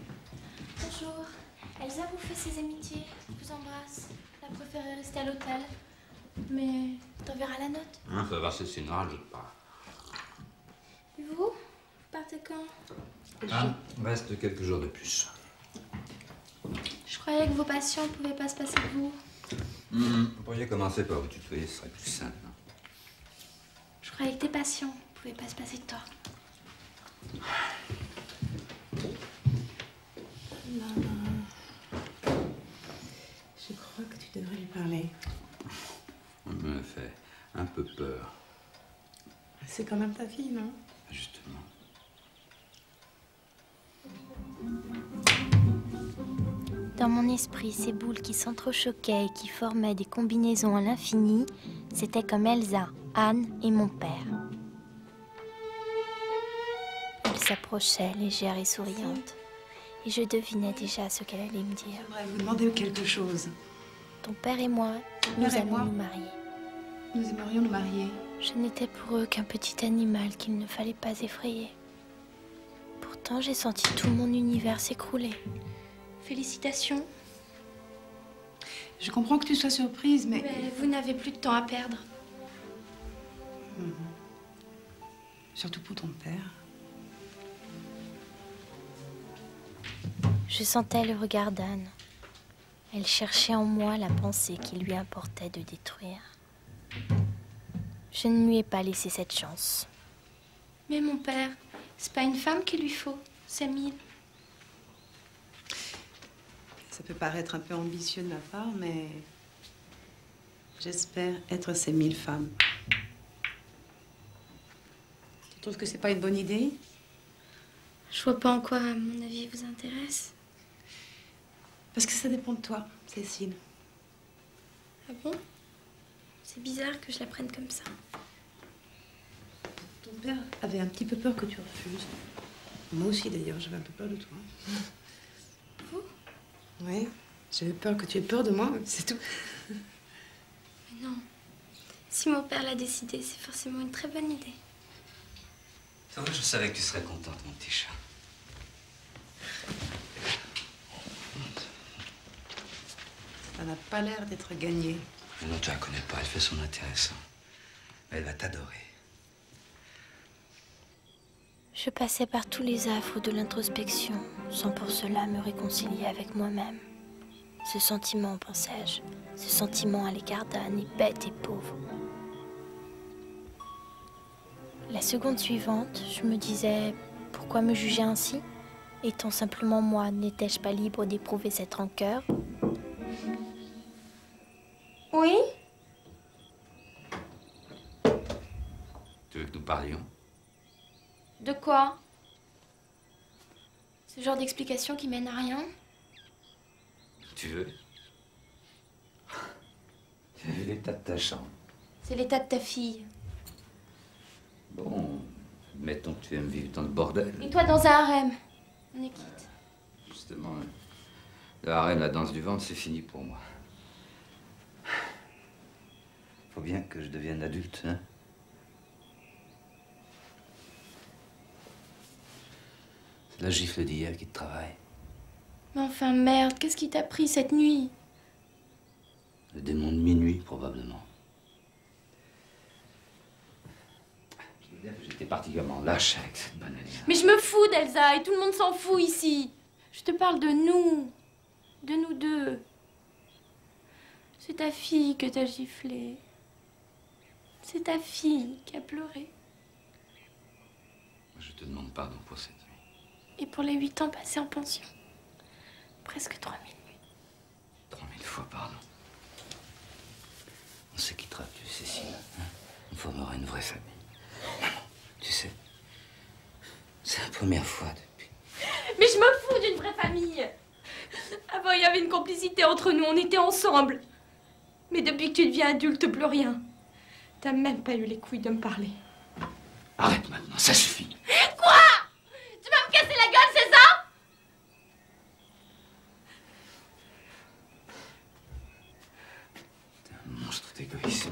S2: Bonjour. Elsa vous fait ses amitiés. Je vous embrasse. La préférée rester à l'hôtel. Mais t'enverras la note.
S9: Hein, ça va, c'est une rajoute pas.
S2: Et vous Vous partez quand?
S9: Ah, reste quelques jours de plus.
S2: Je croyais que vos patients pouvaient pas se passer de vous.
S9: Mmh, vous pourriez commencer par vous tutoyer, ce serait plus simple.
S2: Je croyais que tes patients pouvaient pas se passer de toi.
S11: Je crois que tu devrais lui parler.
S9: On me fait un peu peur,
S11: C'est quand même ta fille, non?
S9: justement.
S3: Dans mon esprit, ces boules qui s'entrechoquaient et qui formaient des combinaisons à l'infini, c'était comme Elsa, Anne et mon père. Elle s'approchait, légère et souriante, et je devinais déjà ce qu'elle allait me dire.
S11: J'aimerais vous demander quelque chose.
S3: Ton père et moi,
S11: Ton
S3: nous
S11: père et
S3: allons
S11: moi,
S3: nous marier.
S11: Nous aimerions nous marier.
S3: Je n'étais pour eux qu'un petit animal qu'il ne fallait pas effrayer. Pourtant, j'ai senti tout mon univers s'écrouler.
S2: Félicitations.
S11: Je comprends que tu sois surprise, mais...
S2: Mais vous n'avez plus de temps à perdre.
S11: Mhm. Surtout pour ton père.
S3: Je sentais le regard d'Anne. Elle cherchait en moi la pensée qui lui importait de détruire. Je ne lui ai pas laissé cette chance.
S2: Mais mon père, c'est pas une femme qu'il lui faut, c'est mille.
S11: Ça peut paraître un peu ambitieux de ma part, mais j'espère être ces mille femmes. Tu trouves que c'est pas une bonne idée?
S2: Je vois pas en quoi, à mon avis, vous intéresse.
S11: Parce que ça dépend de toi, Cécile.
S2: Ah bon? C'est bizarre que je la prenne comme ça.
S11: Ton père avait un petit peu peur que tu refuses. Moi aussi, d'ailleurs, j'avais un peu peur de toi.
S2: Vous?
S11: Oui, j'avais peur que tu aies peur de moi, c'est tout.
S2: Mais non. Si mon père l'a décidé, c'est forcément une très bonne idée.
S9: Ça va, je savais que tu serais contente, mon petit chat.
S11: Ça n'a pas l'air d'être gagné.
S9: Mais non, tu la connais pas, elle fait son intéressant. Mais elle va t'adorer.
S3: Je passais par tous les affres de l'introspection, sans pour cela me réconcilier avec moi-même. Ce sentiment, pensais-je, ce sentiment à l'égard d'Anne est bête et pauvre. La seconde suivante, je me disais, pourquoi me juger ainsi? Étant simplement moi, n'étais-je pas libre d'éprouver cette rancœur?
S2: Oui?
S9: Tu veux que nous parlions?
S2: De quoi? Ce genre d'explication qui mène à rien?
S9: Tu veux? Tu as vu l'état de ta chambre?
S2: C'est l'état de ta fille.
S9: Bon, mettons que tu aimes vivre dans le bordel.
S2: Et toi dans un harem? On est quitte.
S9: Justement, le harem, la danse du ventre, c'est fini pour moi. Faut bien que je devienne adulte, hein? C'est la gifle d'hier qui te travaille.
S2: Mais enfin, merde, qu'est-ce qui t'a pris cette nuit?
S9: Le démon de minuit, probablement. Je veux dire que j'étais particulièrement lâche avec cette banane.
S2: Mais je me fous d'Elsa et tout le monde s'en fout ici. Je te parle de nous. De nous deux. C'est ta fille que t'as giflée. C'est ta fille qui a pleuré.
S9: Je te demande pardon pour cette nuit.
S2: Et pour les huit ans passés en pension. Presque trois mille nuits.
S9: Trois mille fois pardon. On se quittera plus, Cécile. Hein? On formera une vraie famille. Maman, tu sais, c'est la première fois depuis.
S2: Mais je me fous d'une vraie famille. Avant, il y avait une complicité entre nous, on était ensemble. Mais depuis que tu deviens adulte, plus rien. T'as même pas eu les couilles de me parler.
S9: Arrête maintenant, ça suffit.
S2: Quoi? Tu vas me casser la gueule, c'est ça?
S9: T'es un monstre d'égoïsme.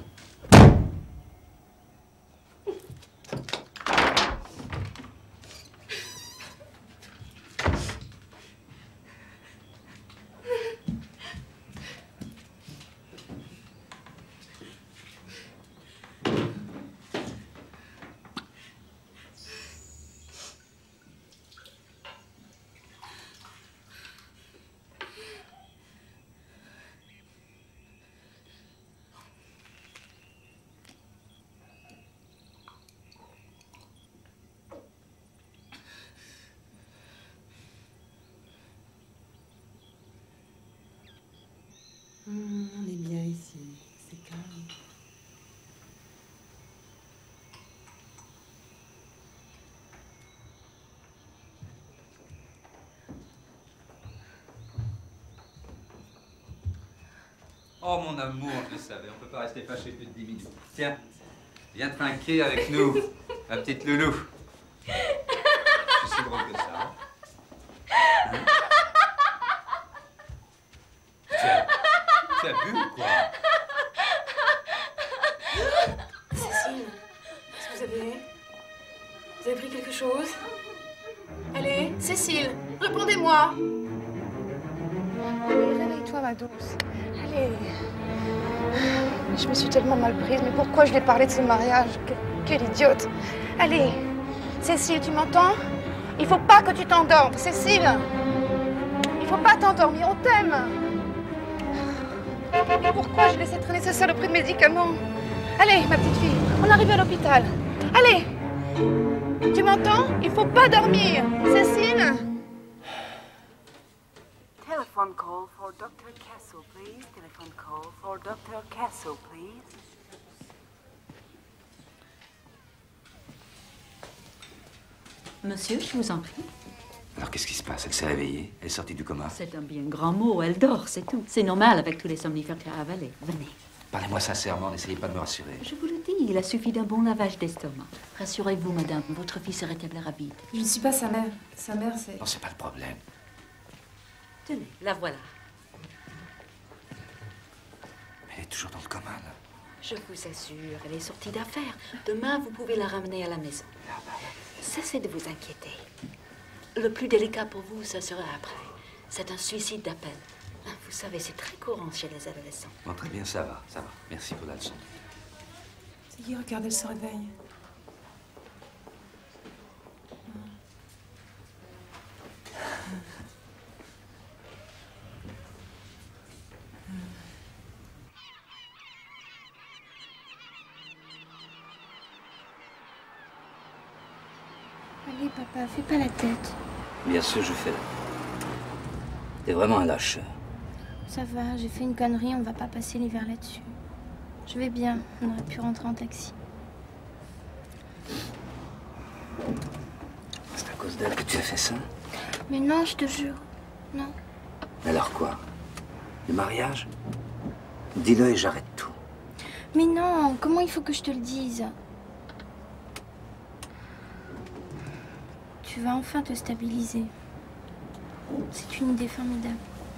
S11: Hum, on est bien ici, c'est calme.
S4: Oh mon amour, je le savais, on peut pas rester fâché plus de dix minutes. Tiens, viens te trinquer avec nous, ma petite loulou. Je suis si drôle que ça. Hein? Hein? Tiens, tu as bu ou quoi?
S1: Cécile, est-ce que vous avez... Vous avez pris quelque chose? Allez, Cécile, répondez-moi. Allez, réveille-toi, ma douce. Allez. Je me suis tellement mal prise, mais pourquoi je lui ai parlé de ce mariage? Que- Quelle idiote. Allez, Cécile, tu m'entends? Il faut pas que tu t'endormes, Cécile. faut pas t'endormir, on t'aime. Mais pourquoi je laissais traîner ce saloperie de médicaments? Allez, ma petite fille, on arrive à l'hôpital. Allez! Tu m'entends? Il faut pas dormir. Cécile?
S14: Telephone call for Doctor Castle, please. Telephone call for Doctor Castle, please.
S15: Monsieur, je vous en prie.
S16: Alors qu'est-ce qui se passe? Elle s'est réveillée? Elle est sortie du coma?
S15: C'est un bien grand mot, elle dort, c'est tout. C'est normal avec tous les somnifères qu'elle a avalés. Venez.
S16: Parlez-moi sincèrement, n'essayez pas de me rassurer.
S15: Je vous le dis, il a suffi d'un bon lavage d'estomac. Rassurez-vous, madame, votre fille se rétablira vite.
S1: Je ne suis pas sa mère. Sa mère, c'est...
S16: Non, c'est pas le problème.
S15: Tenez, la voilà.
S16: Elle est toujours dans le coma, là.
S15: Je vous assure, elle est sortie d'affaires. Demain, vous pouvez la ramener à la maison. Cessez de vous inquiéter. Le plus délicat pour vous, ça sera après. C'est un suicide d'appel. Vous savez, c'est très courant chez les adolescents.
S16: Bon, très bien, ça va, ça va. Merci pour la leçon.
S1: C'est qui? Regardez, elle se réveille.
S3: Allez, papa, fais pas la tête.
S16: Bien sûr, je fais. T'es vraiment un lâcheur.
S3: Ça va, j'ai fait une connerie, on va pas passer l'hiver là-dessus. Je vais bien, on aurait pu rentrer en taxi.
S16: C'est à cause d'elle que tu as fait ça?
S3: Mais non, je te jure, non.
S16: Alors quoi? Le mariage? Dis-le et j'arrête tout.
S3: Mais non, comment il faut que je te le dise? Tu vas enfin te stabiliser. C'est une idée formidable.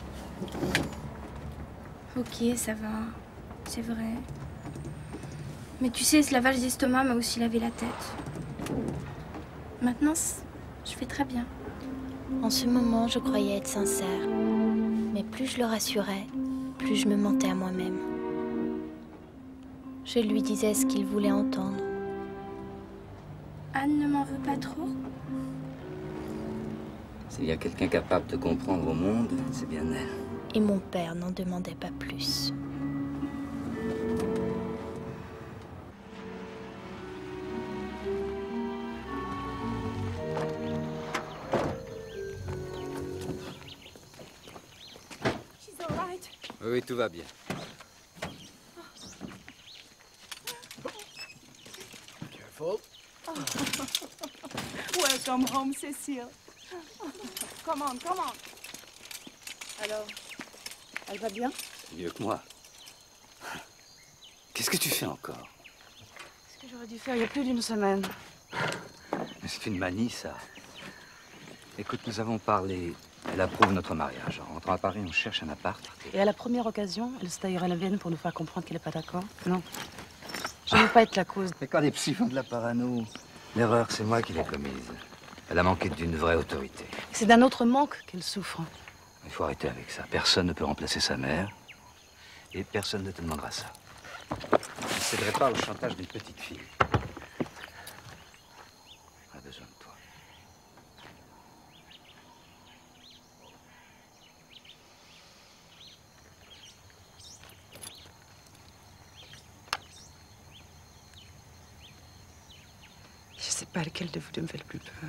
S3: Ok, ça va, c'est vrai. Mais tu sais, ce lavage d'estomac m'a aussi lavé la tête. Maintenant, je fais très bien.
S17: En ce moment, je croyais être sincère. Mais plus je le rassurais, plus je me mentais à moi-même. Je lui disais ce qu'il voulait entendre.
S3: Anne ne m'en veut pas trop?
S16: S'il y a quelqu'un capable de comprendre au monde, c'est bien elle.
S17: Et mon père n'en demandait pas plus.
S9: Oui, oui, tout va bien.
S18: Careful.
S1: Welcome home, Cécile. Come on, come on. Alors, elle va bien?
S16: Mieux que moi. Qu'est-ce que tu fais encore?
S1: Ce que j'aurais dû faire il y a plus d'une semaine.
S16: Mais c'est une manie, ça. Écoute, nous avons parlé. Elle approuve notre mariage. En rentrant à Paris, on cherche un appart.
S11: Et à la première occasion, elle se taillera la veine pour nous faire comprendre qu'elle n'est pas d'accord. Non. Je ne veux pas être la cause.
S16: Mais quand les psys font de la parano, l'erreur, c'est moi qui l'ai commise. Elle a manqué d'une vraie autorité.
S11: C'est d'un autre manque qu'elle souffre.
S16: Il faut arrêter avec ça. Personne ne peut remplacer sa mère. Et personne ne te demandera ça. Je ne céderai pas au chantage d'une petite fille. On a besoin de toi.
S11: Je sais pas lequel de vous deux me fait le plus peur.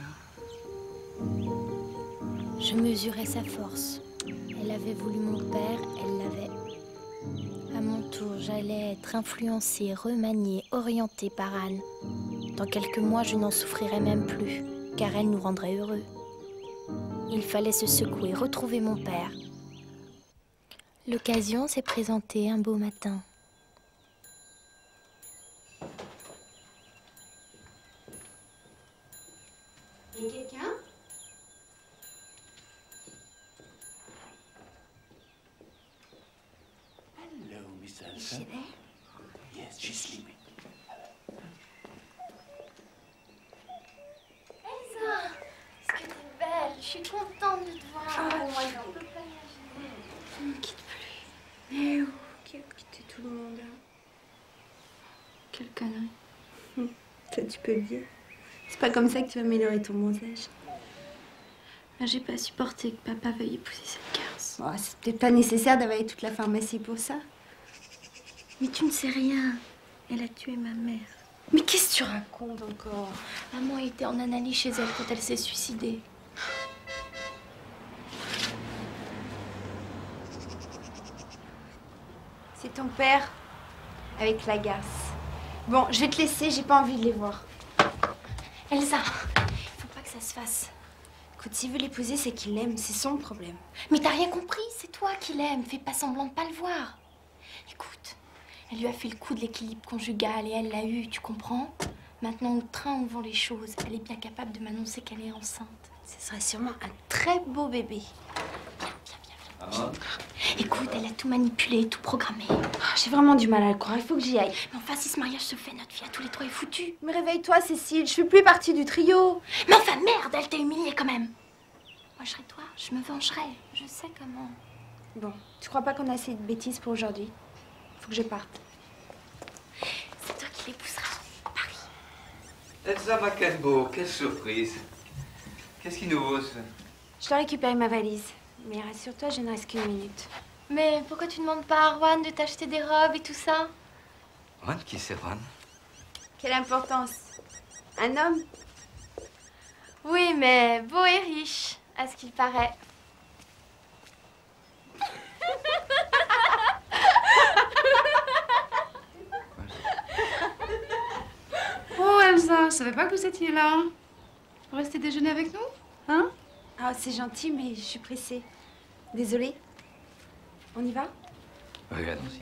S17: Je mesurais sa force. Elle avait voulu mon père, elle l'avait. À mon tour, j'allais être influencée, remaniée, orientée par Anne. Dans quelques mois, je n'en souffrirais même plus, car elle nous rendrait heureux. Il fallait se secouer, retrouver mon père. L'occasion s'est présentée un beau matin.
S7: Il y a quelqu'un?
S5: Hello, Miss Elsa.
S7: Is she there?
S5: Yes, she's sleeping.
S3: Elsa, est-ce que t'es belle? Je suis contente de te voir.
S7: Oh,
S3: moi,
S7: non.
S3: peux pas imaginer.
S7: Tu ne me quittes plus. Mais où? Qui a quitté tout le monde, hein? Quelle connerie. Ça, tu peux le dire. C'est pas comme ça que tu vas améliorer ton bronzage.
S3: J'ai pas supporté que papa veuille épouser cette garce.
S7: Oh, c'est peut-être pas nécessaire d'avaler toute la pharmacie pour ça.
S3: Mais tu ne sais rien. Elle a tué ma mère.
S7: Mais qu'est-ce que tu racontes encore?
S3: Maman était en analyse chez elle quand elle s'est suicidée.
S7: C'est ton père avec la garce. Bon, je vais te laisser, j'ai pas envie de les voir.
S3: Elsa, il faut pas que ça se fasse.
S7: Écoute, s'il veut l'épouser, c'est qu'il l'aime, c'est son problème.
S3: Mais t'as rien compris, c'est toi qui l'aime. Fais pas semblant de pas le voir. Écoute, elle lui a fait le coup de l'équilibre conjugal et elle l'a eu, tu comprends? Maintenant, au train où vont les choses, elle est bien capable de m'annoncer qu'elle est enceinte.
S7: Ce sera sûrement un très beau bébé.
S3: Viens, viens, viens, viens. Écoute, elle a tout manipulé, tout programmé.
S7: Oh, j'ai vraiment du mal à le croire, il faut que j'y aille.
S3: Mais enfin, si ce mariage se fait, notre vie à tous les trois est foutue.
S7: Mais réveille-toi, Cécile, je fais plus partie du trio.
S3: Mais enfin, merde, elle t'a humiliée quand même. Moi, je serai toi, je me vengerai. Je sais comment.
S7: Bon, tu crois pas qu'on a assez de bêtises pour aujourd'hui? Faut que je parte.
S3: C'est toi qui l'épouseras, Paris.
S9: Elsa Mackenbo, quelle surprise. Qu'est-ce qui nous vaut ça?
S7: Je dois récupérer ma valise. Mais rassure-toi, je ne reste qu'une minute.
S3: Mais pourquoi tu demandes pas à Juan de t'acheter des robes et tout ça?
S9: Juan, qui c'est Juan?
S7: Quelle importance? Un homme?
S3: Oui, mais beau et riche, à ce qu'il paraît.
S1: Oh Elsa, je savais pas que vous étiez là. Vous restez déjeuner avec nous, hein?
S7: Ah, c'est gentil, mais je suis pressée. Désolée. On y va?
S9: Oui, allons-y.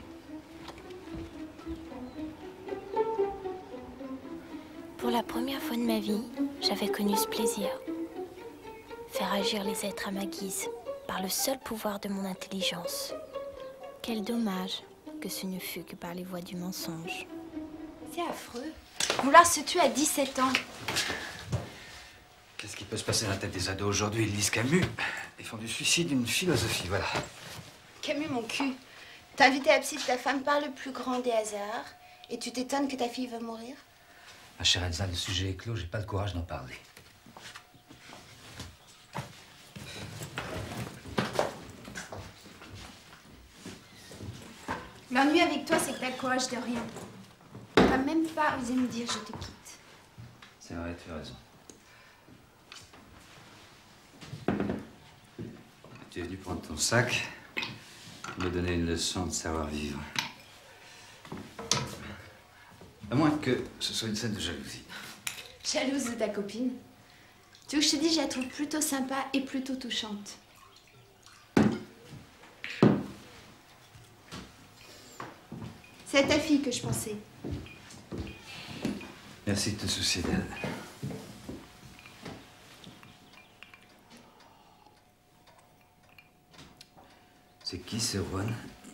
S17: Pour la première fois de ma vie, j'avais connu ce plaisir. Faire agir les êtres à ma guise, par le seul pouvoir de mon intelligence. Quel dommage que ce ne fût que par les voies du mensonge.
S7: C'est affreux. Vouloir se tuer à dix-sept ans.
S16: Qu'est-ce qui peut se passer dans la tête des ados aujourd'hui? Ils lisent Camus. Ils font du suicide une philosophie, voilà.
S7: Camus, mon cul. T'as invité à psy de ta femme par le plus grand des hasards et tu t'étonnes que ta fille va mourir?
S16: Ma chère Elsa, le sujet est clos, j'ai pas le courage d'en parler.
S7: L'ennui avec toi, c'est que t'as le courage de rien. T'as même pas osé me dire je te quitte.
S16: C'est vrai, tu as raison. Tu es venu prendre ton sac, me donner une leçon de savoir-vivre. À moins que ce soit une scène de jalousie.
S7: Jalouse de ta copine? Tu veux que je te dise, je la trouve plutôt sympa et plutôt touchante. C'est à ta fille que je pensais.
S16: Merci de te soucier d'elle. C'est qui ce Juan?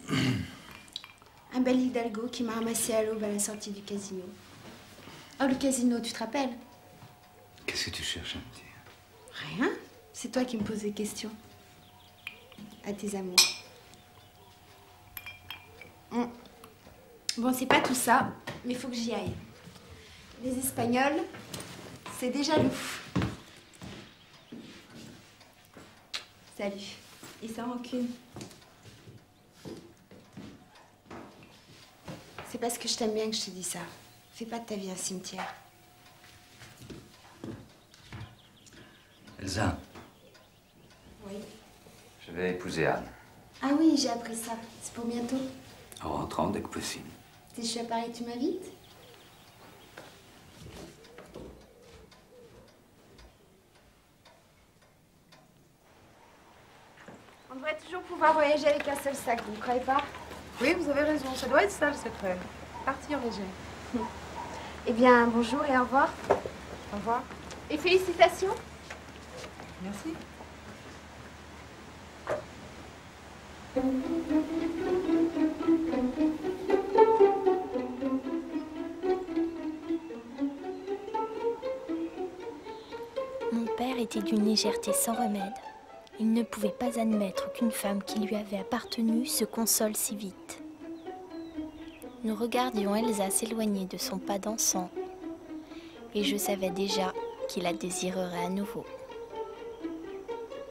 S7: Un bel hidalgo qui m'a ramassé à l'aube à la sortie du casino. Oh, le casino, tu te rappelles?
S16: Qu'est-ce que tu cherches à me dire?
S7: Rien. C'est toi qui me poses des questions. À tes amours. Bon, bon c'est pas tout ça, mais faut que j'y aille. Les Espagnols, c'est déjà louf. Salut. Et sans rancune. C'est parce que je t'aime bien que je te dis ça. Fais pas de ta vie un cimetière.
S16: Elsa.
S7: Oui.
S16: Je vais épouser Anne.
S7: Ah oui, j'ai appris ça. C'est pour bientôt.
S16: En rentrant dès que possible.
S7: Si je suis à Paris, tu m'invites? On devrait toujours pouvoir voyager avec un seul sac, vous ne croyez pas?
S1: Oui, vous avez raison. Ça doit être ça le secret. Partir léger.
S7: Eh bien, bonjour et au revoir.
S1: Au revoir.
S7: Et félicitations.
S1: Merci.
S17: Mon père était d'une légèreté sans remède. Il ne pouvait pas admettre qu'une femme qui lui avait appartenu se console si vite. Nous regardions Elsa s'éloigner de son pas dansant, et je savais déjà qu'il la désirerait à nouveau.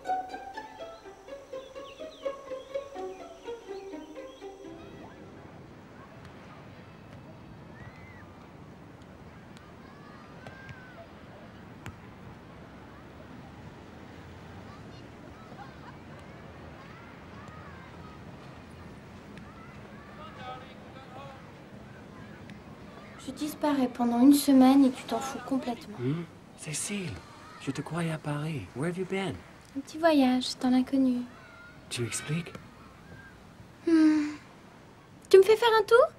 S3: Je disparais pendant une semaine et tu t'en fous complètement.
S8: Hmm? Cécile, je te croyais à Paris. Where have you been?
S3: Un petit voyage dans l'inconnu.
S8: Tu expliques?
S3: Hmm. Tu me fais faire un tour?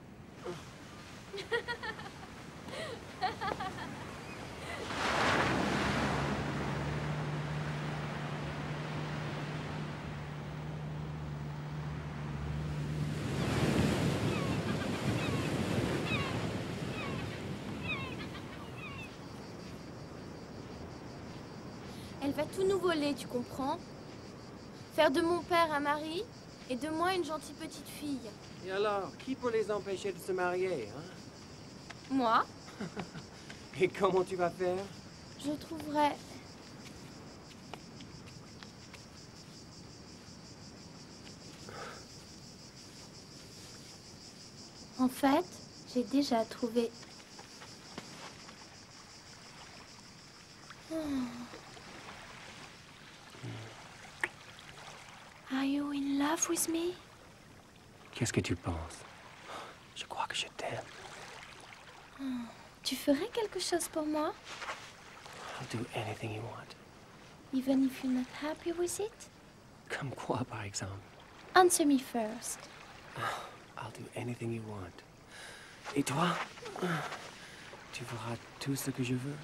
S3: Elle va tout nous voler, tu comprends? Faire de mon père un mari et de moi une gentille petite fille.
S8: Et alors, qui peut les empêcher de se marier, hein?
S3: Moi?
S8: Et comment tu vas faire?
S3: Je trouverai... En fait, j'ai déjà trouvé... Oh. Are you in love with me?
S8: Qu'est-ce que tu penses? Je crois que je t'aime.
S3: Oh. Tu ferais quelque chose pour moi?
S8: I'll do anything you want.
S3: Even if you're not happy with it?
S8: Comme quoi, par exemple?
S3: Answer me first.
S8: I'll do anything you want. Et toi? Tu feras tout ce que je veux?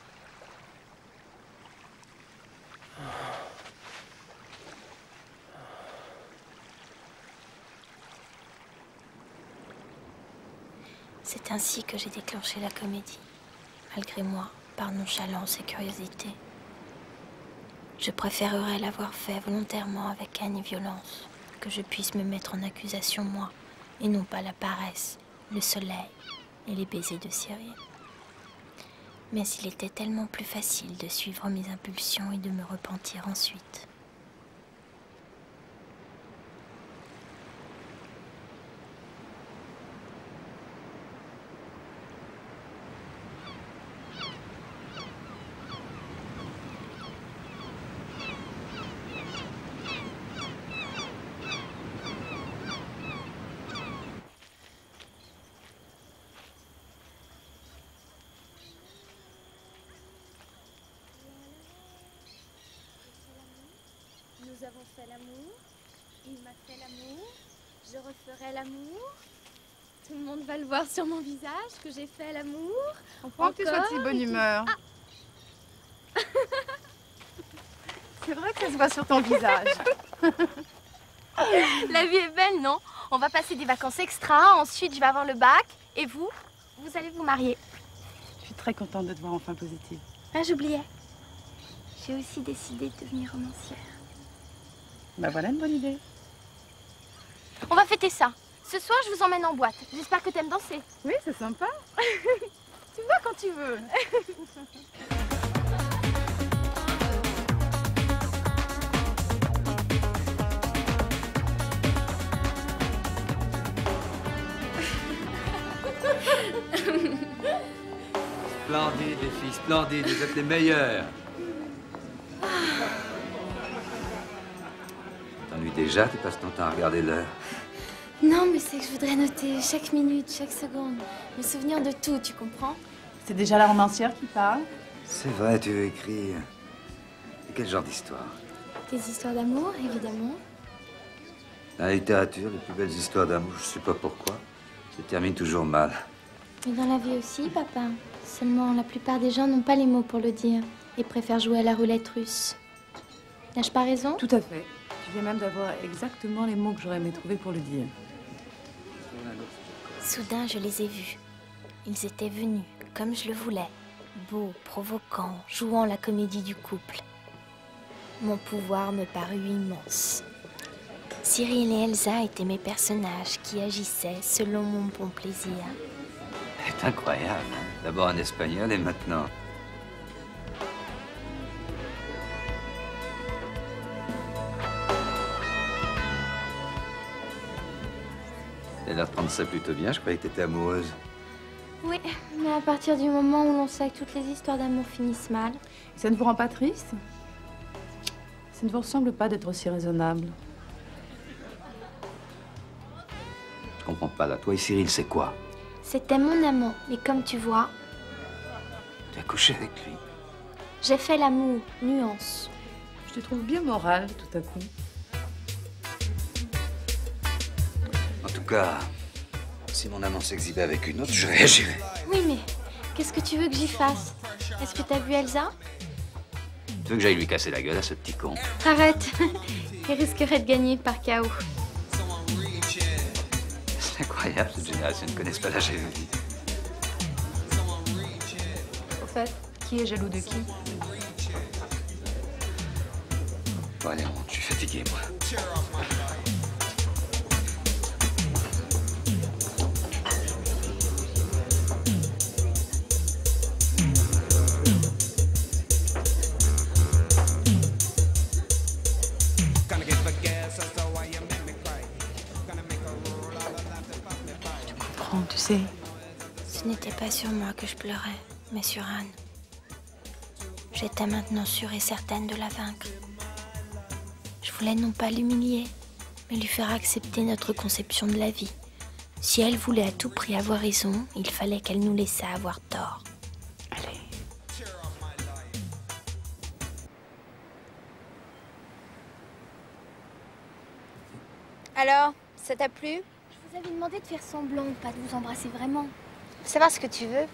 S3: C'est ainsi que j'ai déclenché la comédie, malgré moi, par nonchalance et curiosité. Je préférerais l'avoir fait volontairement avec haine et violence, que je puisse me mettre en accusation moi, et non pas la paresse, le soleil et les baisers de Cyril. Mais il était tellement plus facile de suivre mes impulsions et de me repentir ensuite. Nous avons fait l'amour, il m'a fait l'amour, je referai l'amour. Tout le monde va le voir sur mon visage que j'ai fait l'amour.
S1: On comprend que tu sois de si bonne humeur. Ah. C'est vrai que ça se voit sur ton visage.
S2: La vie est belle, non? On va passer des vacances extra, ensuite je vais avoir le bac. Et vous? Vous allez vous marier.
S1: Je suis très contente de te voir enfin positive.
S2: Ah, j'oubliais. J'ai aussi décidé de devenir romancière.
S1: Bah voilà une bonne idée.
S2: On va fêter ça. Ce soir, je vous emmène en boîte. J'espère que t'aimes danser.
S1: Oui, c'est sympa. Tu vois quand tu veux.
S6: Splendide, les filles, splendide. Vous êtes les meilleures.
S16: T'ennuies déjà? Tu passes ton temps à regarder l'heure.
S3: Non, mais c'est que je voudrais noter chaque minute, chaque seconde, me souvenir de tout, tu comprends?
S1: C'est déjà la romancière qui parle.
S16: C'est vrai, tu veux écrire. Quel genre d'histoire?
S3: Des histoires d'amour, évidemment.
S16: Dans la littérature, les plus belles histoires d'amour, je sais pas pourquoi, se terminent toujours mal.
S3: Mais dans la vie aussi, papa. Seulement, la plupart des gens n'ont pas les mots pour le dire et préfèrent jouer à la roulette russe. N'ai-je pas raison?
S1: Tout à fait. Tu viens même d'avoir exactement les mots que j'aurais aimé trouver pour le dire.
S3: Soudain, je les ai vus. Ils étaient venus, comme je le voulais. Beaux, provoquants, jouant la comédie du couple. Mon pouvoir me parut immense. Cyril et Elsa étaient mes personnages qui agissaient selon mon bon plaisir.
S16: C'est incroyable, hein? D'abord en espagnol et maintenant... Elle a l'air de prendre ça plutôt bien, je croyais que t'étais amoureuse.
S3: Oui, mais à partir du moment où l'on sait que toutes les histoires d'amour finissent mal...
S1: Ça ne vous rend pas triste? Ça ne vous ressemble pas d'être aussi raisonnable.
S16: Je comprends pas, là. Toi et Cyril, c'est quoi?
S3: C'était mon amant, mais comme tu vois,
S16: Tu as couché avec lui.
S3: j'ai fait l'amour, nuance.
S1: Je te trouve bien morale tout à coup.
S16: En tout cas, si mon amant s'exhibait avec une autre, je réagirais.
S3: Oui, mais qu'est-ce que tu veux que j'y fasse? Est-ce que t'as vu Elsa?
S16: Tu veux que j'aille lui casser la gueule à ce petit con?
S3: Arrête. Il risquerait de gagner par K O.
S16: C'est incroyable, cette génération ne connaissent pas la jalousie.
S1: Au fait, qui est jaloux de qui?
S16: Bon, allez, on, je suis fatigué, moi.
S1: Tu sais.
S17: Ce n'était pas sur moi que je pleurais, mais sur Anne. J'étais maintenant sûre et certaine de la vaincre. Je voulais non pas l'humilier, mais lui faire accepter notre conception de la vie. Si elle voulait à tout prix avoir raison, il fallait qu'elle nous laissât avoir tort.
S1: Allez.
S3: Alors, ça t'a plu?
S17: Je vous avais demandé de faire semblant, pas de vous embrasser vraiment.
S3: Faut savoir ce que tu veux.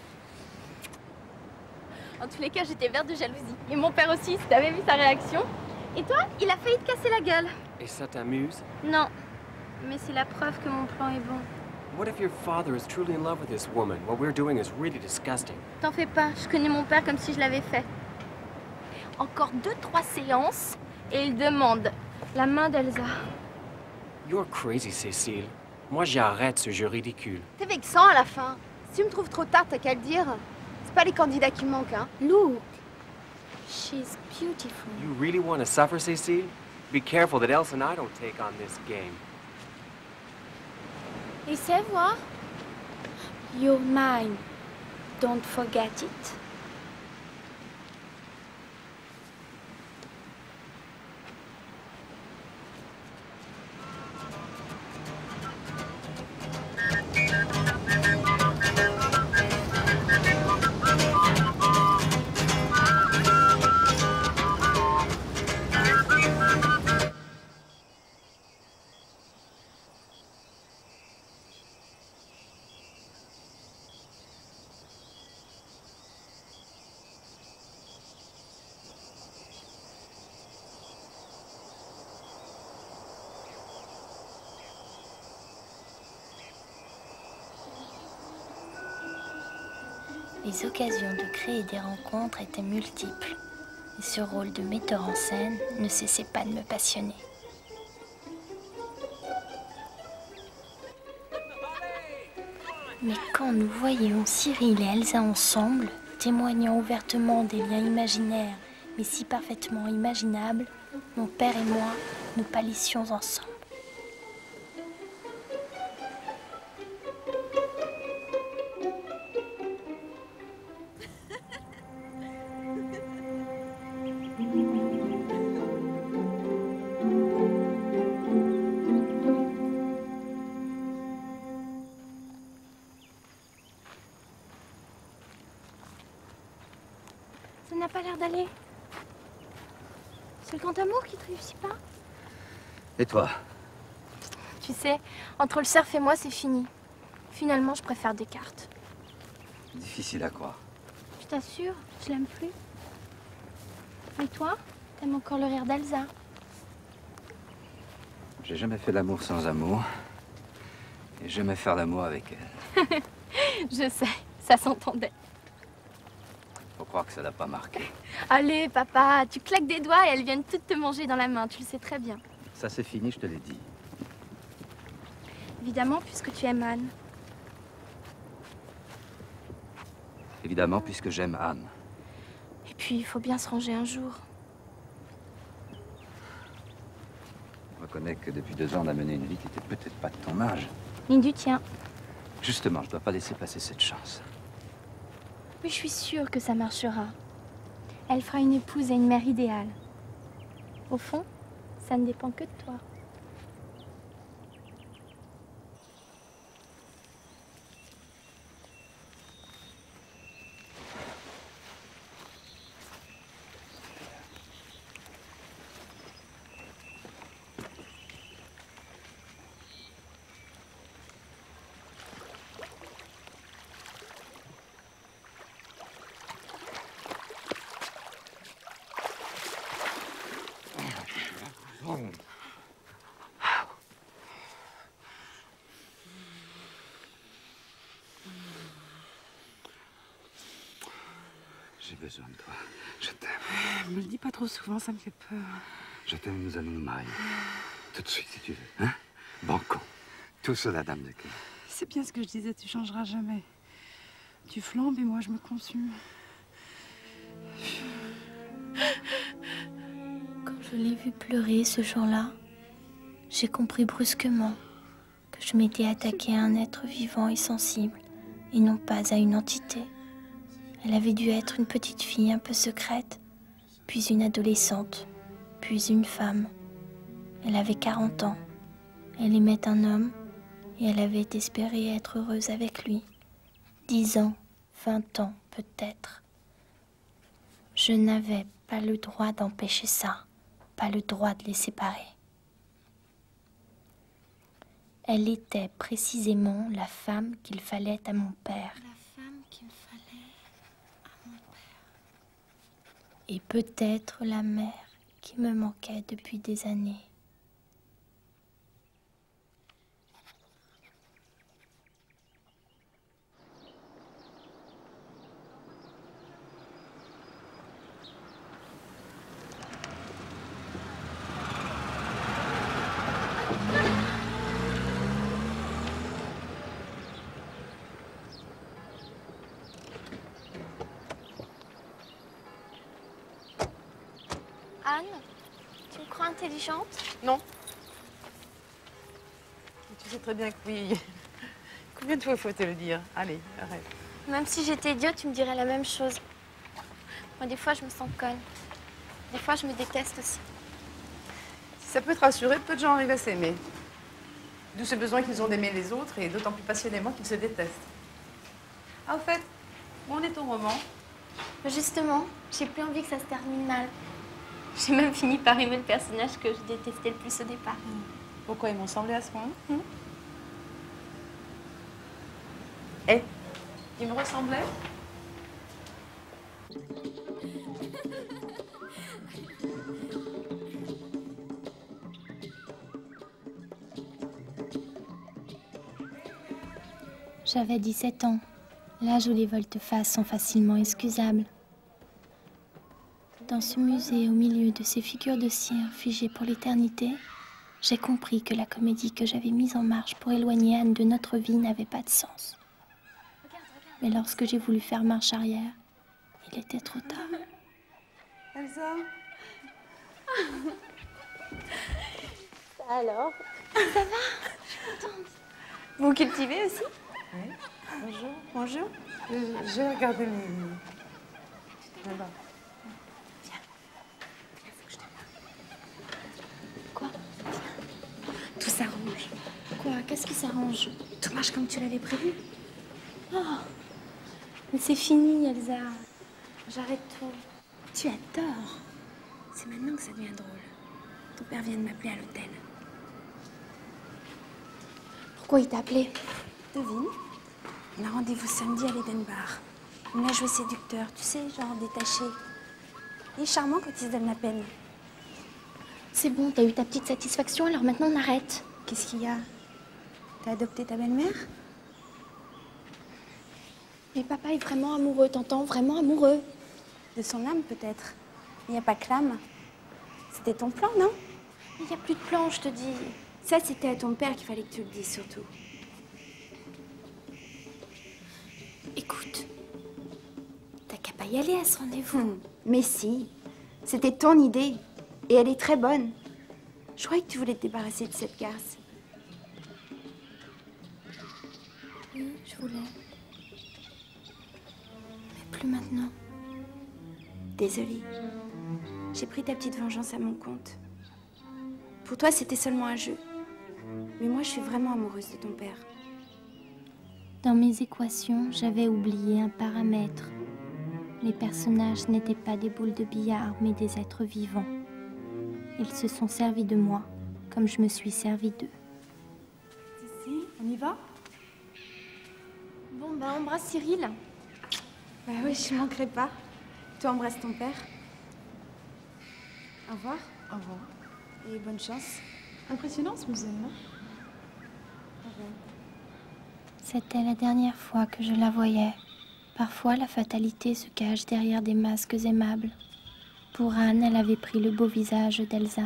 S2: En tous les cas, j'étais verte de jalousie. Et mon père aussi, si t'avais vu sa réaction. Et toi, il a failli te casser la gueule.
S8: Et ça t'amuse?
S2: Non, mais c'est la preuve que mon plan est bon.
S8: What if your father is truly in love with this woman? What we're doing is really disgusting.
S2: T'en fais pas, je connais mon père comme si je l'avais fait. Encore deux, trois séances, et il demande la main d'Elsa.
S8: You're crazy, Cécile. Moi, j'arrête ce jeu ridicule.
S7: T'es vexant à la fin. Si tu me trouves trop tard, t'as qu'à le dire. C'est pas les candidats qui manquent, hein.
S3: Look, she's beautiful.
S8: You really want to suffer, Cécile? Be careful that Elsa and I don't take on this game.
S3: Et c'est voir? You're mine. Don't forget it.
S17: Les occasions de créer des rencontres étaient multiples, et ce rôle de metteur en scène ne cessait pas de me passionner. Mais quand nous voyions Cyril et Elsa ensemble, témoignant ouvertement des liens imaginaires, mais si parfaitement imaginables, mon père et moi, nous pâlissions ensemble.
S3: Ça n'a pas l'air d'aller. C'est le grand amour qui te réussit pas?
S16: Et toi?
S3: Tu sais, entre le surf et moi, c'est fini. Finalement, je préfère Descartes.
S16: Difficile à croire.
S3: Je t'assure, je l'aime plus. Et toi, t'aimes encore le rire d'Elsa?
S16: J'ai jamais fait l'amour sans amour. Et jamais faire l'amour avec elle.
S2: Je sais, ça s'entendait.
S16: Faut croire que ça l'a pas marqué.
S2: Allez, papa, tu claques des doigts et elles viennent toutes te manger dans la main, tu le sais très bien.
S16: Ça c'est fini, je te l'ai dit.
S2: Évidemment, puisque tu aimes Anne.
S16: Évidemment, puisque j'aime Anne.
S2: Et puis, il faut bien se ranger un jour.
S16: Je reconnais que depuis deux ans, on a mené une vie qui était peut-être pas de ton âge.
S2: Ni du tien.
S16: Justement, je dois pas laisser passer cette chance.
S2: Mais je suis sûre que ça marchera. Elle fera une épouse et une mère idéale. Au fond, ça ne dépend que de toi.
S16: besoin de toi. Je t'aime.
S1: Me le dis pas trop souvent, ça me fait peur.
S16: Je t'aime, nous allons nous marier. Tout de suite, si tu veux. Hein? Banco. Tout sous la dame de cœur.
S1: C'est bien ce que je disais, tu changeras jamais. Tu flambes et moi je me consume.
S17: Quand je l'ai vue pleurer ce jour-là, j'ai compris brusquement que je m'étais attaquée à un être vivant et sensible, et non pas à une entité. Elle avait dû être une petite fille un peu secrète, puis une adolescente, puis une femme. Elle avait quarante ans. Elle aimait un homme, et elle avait espéré être heureuse avec lui. Dix ans, vingt ans peut-être. Je n'avais pas le droit d'empêcher ça, pas le droit de les séparer. Elle était précisément la femme qu'il fallait à mon père.
S3: La femme qu'il fallait à mon père.
S17: Et peut-être la mère qui me manquait depuis des années.
S3: Anne, tu me crois intelligente?
S1: Non. Tu sais très bien que oui. Combien de fois faut te le dire? Allez, arrête.
S3: Même si j'étais idiote, tu me dirais la même chose. Moi, des fois, je me sens conne. Des fois, je me déteste aussi.
S1: Si ça peut te rassurer, peu de gens arrivent à s'aimer. D'où ce besoin qu'ils ont d'aimer les autres et d'autant plus passionnément qu'ils se détestent. Ah, au fait, où en est ton roman?
S3: Justement, j'ai plus envie que ça se termine mal. J'ai même fini par aimer le personnage que je détestais le plus au départ.
S1: Pourquoi ils m'ont semblé à ce point? Hé, hmm? Hey, il me ressemblait?
S17: J'avais dix-sept ans, l'âge où les volte-face sont facilement excusables. Dans ce musée, au milieu de ces figures de cire figées pour l'éternité, j'ai compris que la comédie que j'avais mise en marche pour éloigner Anne de notre vie n'avait pas de sens. Mais lorsque j'ai voulu faire marche arrière, il était trop tard.
S1: Elsa?
S3: Alors? Ça va? Je suis contente. Vous cultivez aussi?
S1: Oui. Bonjour. Bonjour. Je, je vais regarder les... Là-bas.
S3: Tout s'arrange. Quoi? Qu'est-ce qui s'arrange? Tout marche comme tu l'avais prévu. Oh, mais c'est fini, Elsa. J'arrête tout. Tu as tort. C'est maintenant que ça devient drôle. Ton père vient de m'appeler à l'hôtel. Pourquoi il t'a appelé? Devine. On a rendez-vous samedi à l'Eden Bar. On a joué séducteur, tu sais, genre détaché. Il est charmant quand il se donne la peine. C'est bon, t'as eu ta petite satisfaction, alors maintenant on arrête. Qu'est-ce qu'il y a? T'as adopté ta belle-mère? Mais papa est vraiment amoureux, t'entends? Vraiment amoureux. De son âme, peut-être. Il n'y a pas que l'âme. C'était ton plan, non? Il n'y a plus de plan, je te dis. Ça, c'était à ton père qu'il fallait que tu le dises, surtout. Écoute, t'as qu'à pas y aller à ce rendez-vous. Hum, mais si, c'était ton idée. Et elle est très bonne. Je croyais que tu voulais te débarrasser de cette garce. Oui, je voulais. Mais plus maintenant. Désolée. J'ai pris ta petite vengeance à mon compte. Pour toi, c'était seulement un jeu. Mais moi, je suis vraiment amoureuse de ton père.
S17: Dans mes équations, j'avais oublié un paramètre. Les personnages n'étaient pas des boules de billard, mais des êtres vivants. Ils se sont servis de moi, comme je me suis servie d'eux.
S1: Si, on y va?
S3: Bon, bah embrasse Cyril. Bah oui, je manquerai pas. Toi, embrasse ton père. Au revoir.
S1: Au revoir.
S3: Et bonne chance.
S1: Impressionnant ce musée, non?
S17: C'était la dernière fois que je la voyais. Parfois, la fatalité se cache derrière des masques aimables. Pour Anne, elle avait pris le beau visage d'Elsa.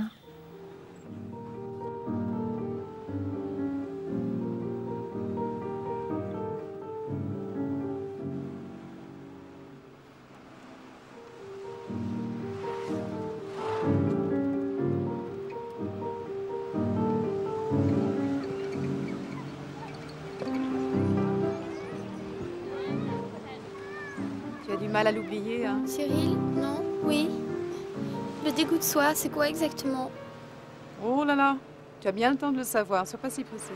S1: Tu as du mal à l'oublier, hein?
S3: Cyril, non? Oui? Le dégoût de soi, c'est quoi exactement?
S1: Oh là là, tu as bien le temps de le savoir, sois pas si pressé.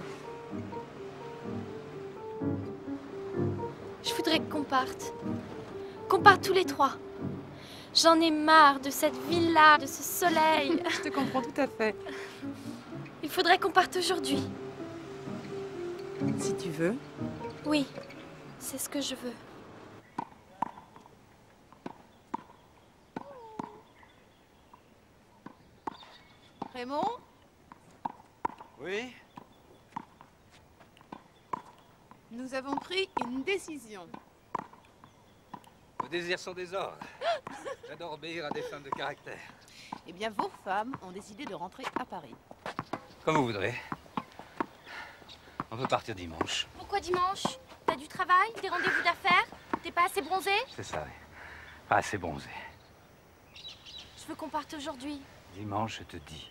S3: Je voudrais qu'on parte. Qu'on parte tous les trois. J'en ai marre de cette ville-là, de ce soleil.
S1: Je te comprends tout à fait.
S3: Il faudrait qu'on parte aujourd'hui.
S1: Si tu veux.
S3: Oui, c'est ce que je veux.
S1: Raymond?
S4: Oui?
S1: Nous avons pris une décision.
S4: Vos désirs sont des ordres. J'adore obéir à des femmes de caractère.
S1: Eh bien, vos femmes ont décidé de rentrer à Paris.
S4: Comme vous voudrez. On peut partir dimanche.
S3: Pourquoi dimanche? T'as du travail? Des rendez-vous d'affaires? T'es pas assez bronzé?
S4: C'est ça, oui. Pas assez bronzé.
S3: Je veux qu'on parte aujourd'hui.
S4: Dimanche, je te dis.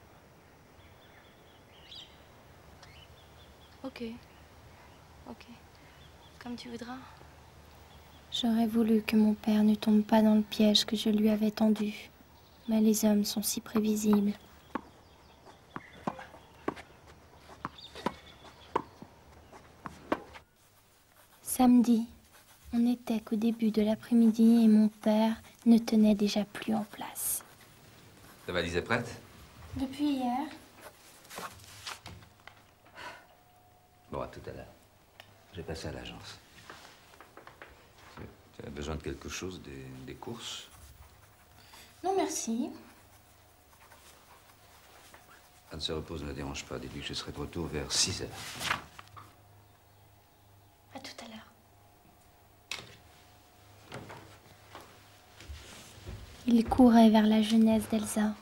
S3: Ok. Ok. Comme tu voudras.
S17: J'aurais voulu que mon père ne tombe pas dans le piège que je lui avais tendu. Mais les hommes sont si prévisibles. Samedi, on n'était qu'au début de l'après-midi et mon père ne tenait déjà plus en place.
S9: Ta valise est prête?
S3: Depuis hier.
S9: Bon, à tout à l'heure. J'ai passé à l'agence. Tu as besoin de quelque chose, des, des courses?
S3: Non, merci.
S9: Anne se repose, ne la dérange pas. Dis-lui que je serai de retour vers six heures.
S3: À tout à l'heure.
S17: Il courait vers la jeunesse d'Elsa.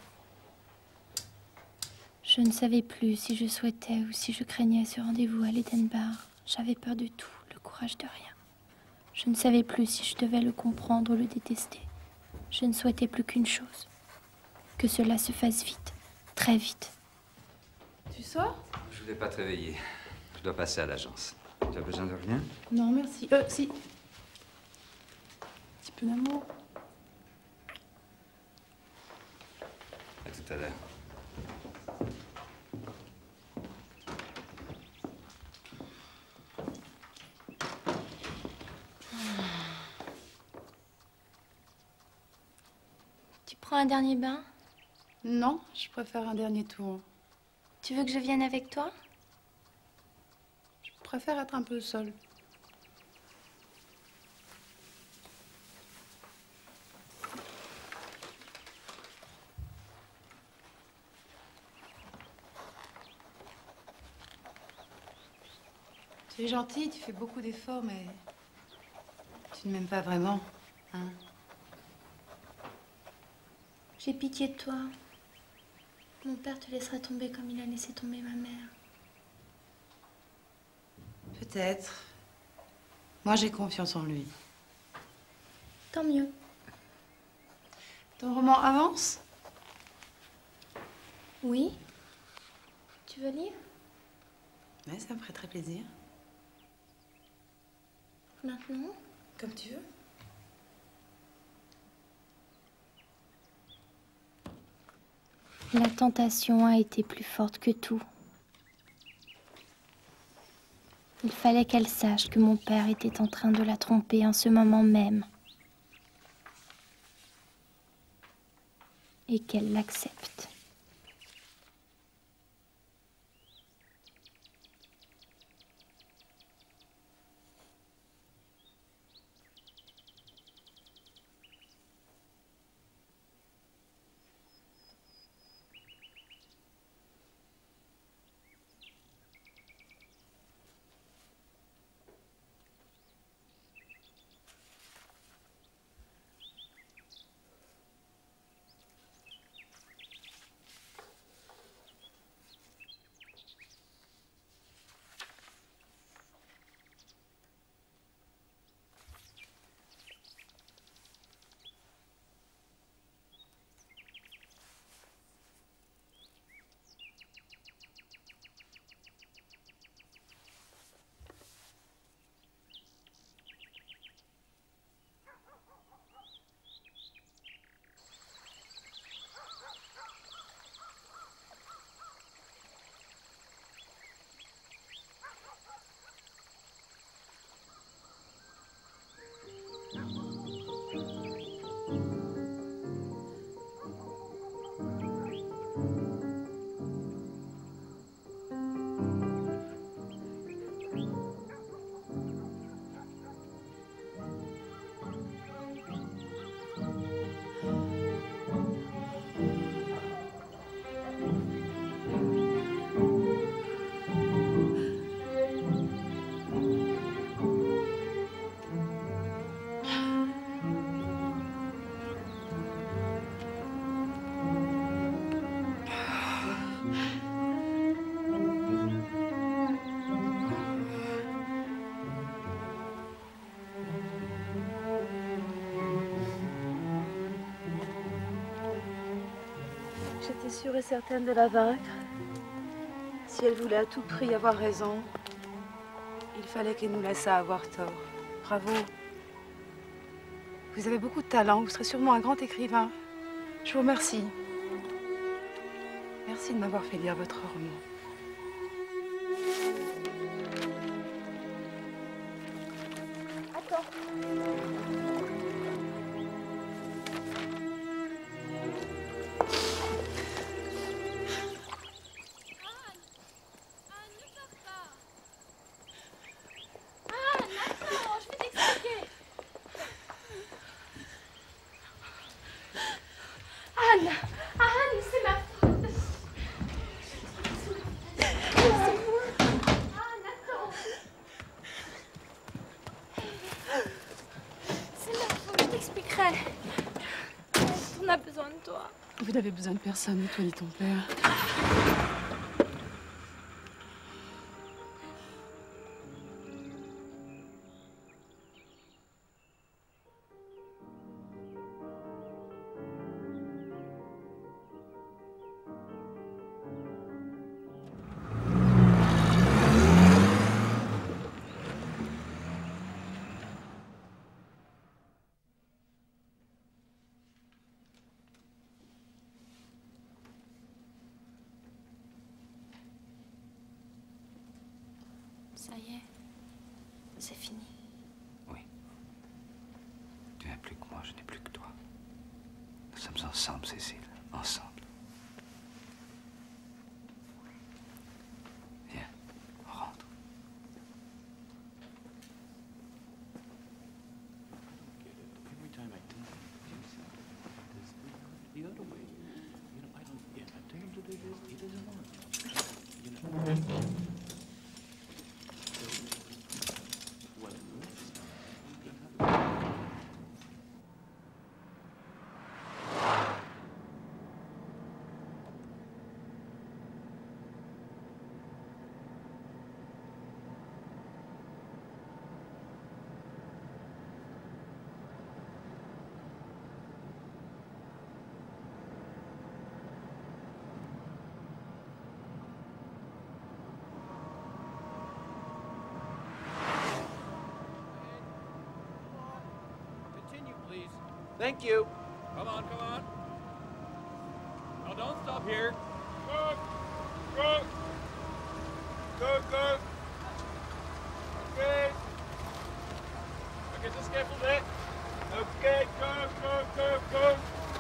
S17: Je ne savais plus si je souhaitais ou si je craignais ce rendez-vous à l'Édenbar. J'avais peur de tout, le courage de rien. Je ne savais plus si je devais le comprendre ou le détester. Je ne souhaitais plus qu'une chose. Que cela se fasse vite, très vite.
S1: Tu sors?
S9: Je voulais pas te réveiller. Je dois passer à l'agence. Tu as besoin de rien?
S1: Non, merci. Euh, si. Un petit peu d'amour.
S9: À tout à l'heure.
S3: Tu prends un dernier bain?
S1: Non, je préfère un dernier tour.
S3: Tu veux que je vienne avec toi?
S1: Je préfère être un peu seule. Tu es gentille, tu fais beaucoup d'efforts, mais tu ne m'aimes pas vraiment, hein?
S3: J'ai pitié de toi. Mon père te laissera tomber comme il a laissé tomber ma mère.
S1: Peut-être. Moi, j'ai confiance en lui.
S3: Tant mieux.
S1: Ton roman avance?
S3: Oui. Tu veux lire?
S1: Ouais, ça me ferait très plaisir.
S3: Maintenant?
S1: Comme tu veux.
S17: La tentation a été plus forte que tout. Il fallait qu'elle sache que mon père était en train de la tromper en ce moment même. Et qu'elle l'accepte.
S1: était sûre et certaine de la vaincre. Si elle voulait à tout prix avoir raison, il fallait qu'elle nous laissât avoir tort. Bravo. Vous avez beaucoup de talent, vous serez sûrement un grand écrivain. Je vous remercie. Merci de m'avoir fait lire votre roman.
S7: Attends.
S2: Anne, Anne, c'est ma faute. Laissez-moi. Anne, attends. C'est ma faute, je t'expliquerai. On a besoin de toi.
S1: Vous n'avez besoin de personne, ni toi ni ton père.
S3: Ça y est, c'est fini.
S16: Oui. Tu n'es plus que moi, je n'ai plus que toi. Nous sommes ensemble, Cécile, ensemble. Viens, on rentre.
S5: Every time I think of this, the other way. You know, I don't, yeah, I tell him to do this, he doesn't want to. You know.
S12: Thank you. Come on, come on. No, don't stop here. Go, go, go, go. Okay. Okay, just careful there. Okay, go, go, go, go.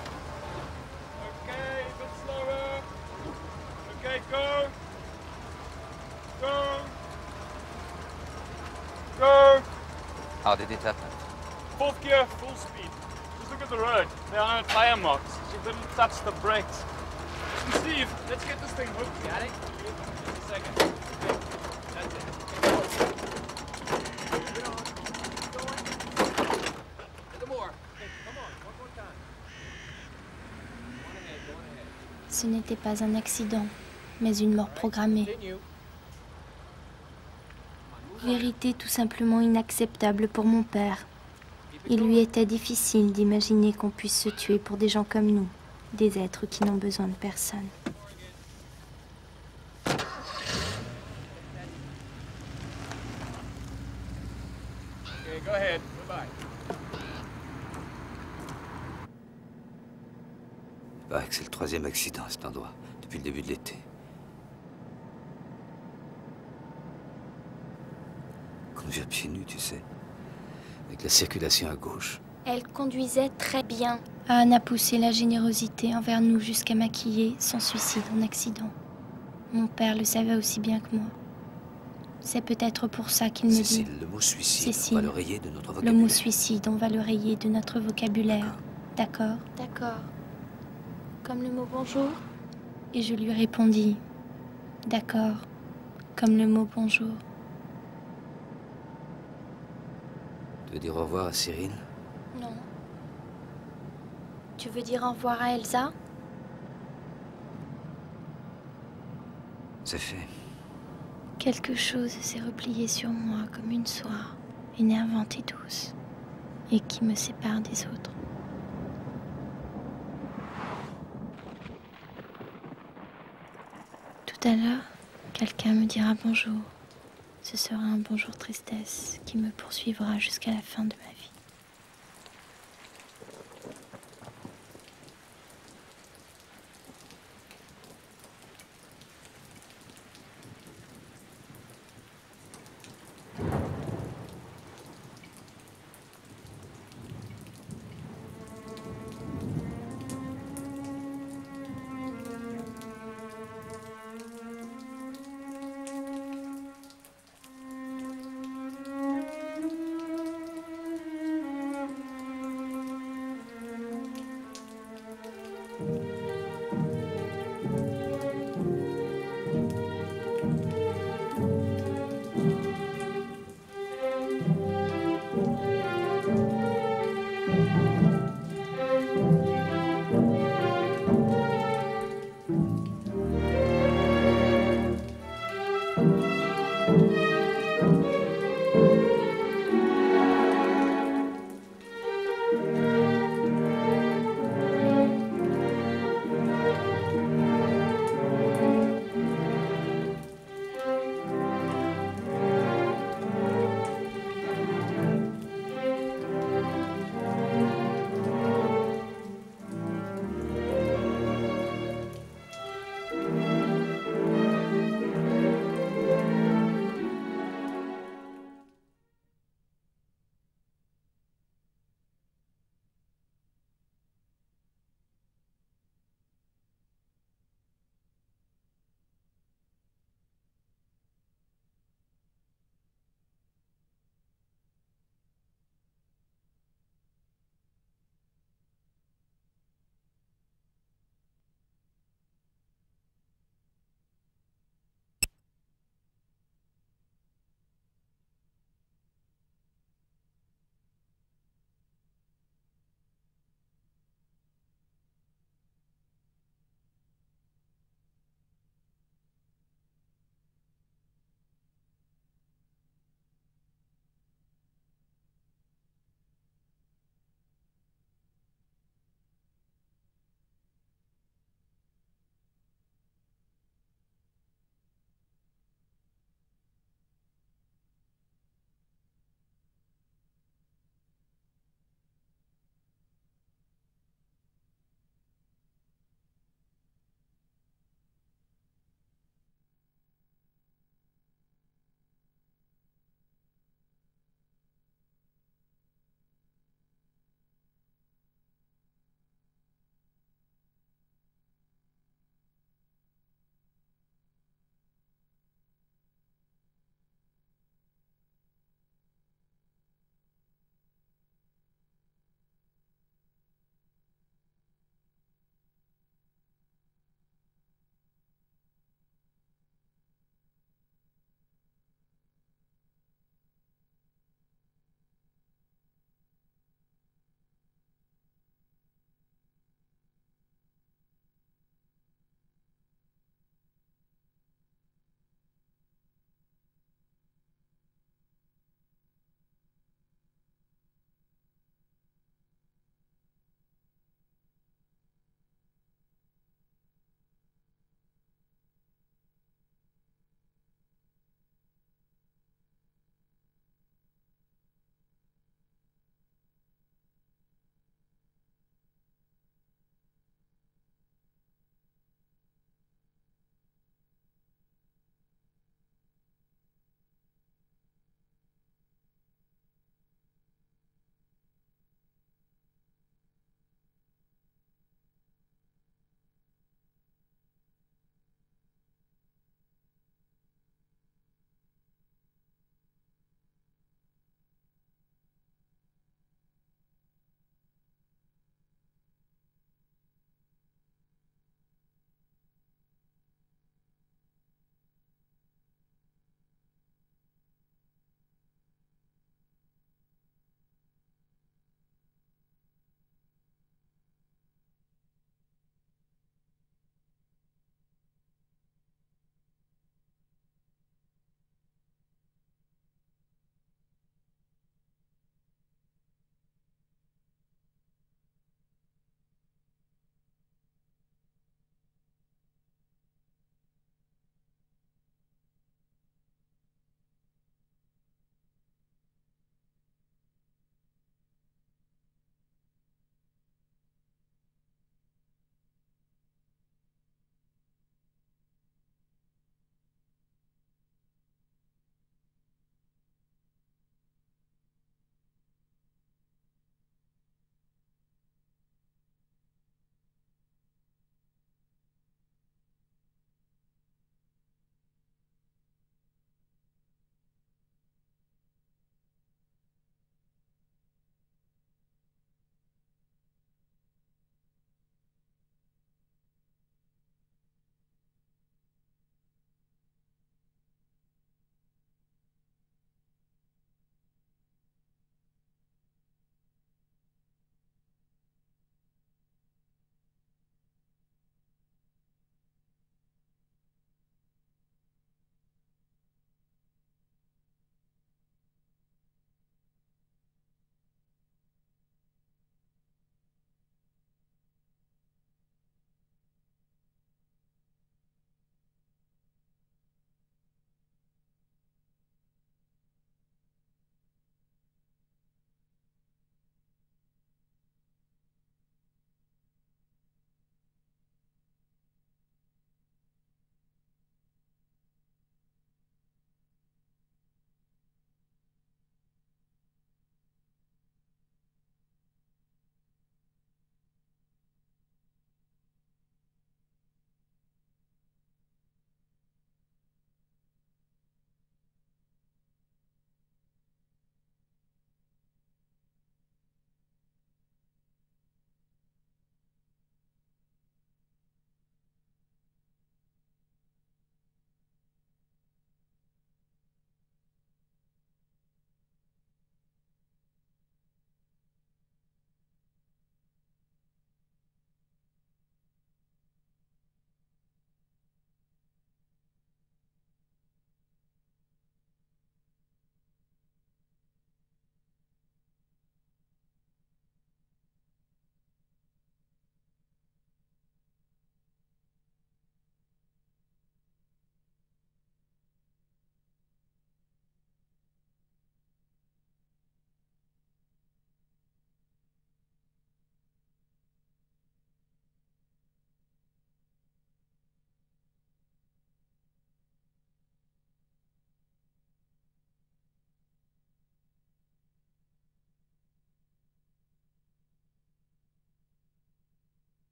S12: Okay, a bit slower. Okay, go. Go. Go.
S9: How did it happen?
S12: Fourth gear, full speed. Just look at the road. There are no tire marks. She didn't touch the brakes. Steve, let's get this thing hooked. Got it? Just a second. Okay. That's it. Get on. Keep going. A little more. Okay, come on. One more time. Go on ahead, go on ahead.
S3: Ce n'était pas un accident, mais une mort programmée.
S12: Continue.
S3: Vérité tout simplement inacceptable pour mon père. Il lui était difficile d'imaginer qu'on puisse se tuer pour des gens comme nous, des êtres qui n'ont besoin de personne.
S12: Okay, go ahead. Goodbye.
S16: Il paraît que c'est le troisième accident à cet endroit, depuis le début de l'été. Conduire pieds nus, tu sais, avec la circulation à gauche.
S3: Elle conduisait très bien. Anne a poussé la générosité envers nous jusqu'à maquiller son suicide en accident. Mon père le savait aussi bien que moi. C'est peut-être pour ça qu'il me dit...
S16: Cécile, le mot suicide,
S3: Cécile,
S16: on va le rayer de notre
S3: le
S16: vocabulaire.
S3: mot suicide, on va le rayer de notre vocabulaire. D'accord. D'accord. Comme le mot bonjour. Et je lui répondis, d'accord, comme le mot bonjour.
S16: Tu veux dire au revoir à Cyril?
S3: Non. Tu veux dire au revoir à Elsa?
S16: C'est fait.
S3: Quelque chose s'est replié sur moi comme une soie, énervante et douce, et qui me sépare des autres. Tout à l'heure, quelqu'un me dira bonjour. Ce sera un bonjour tristesse qui me poursuivra jusqu'à la fin de ma vie.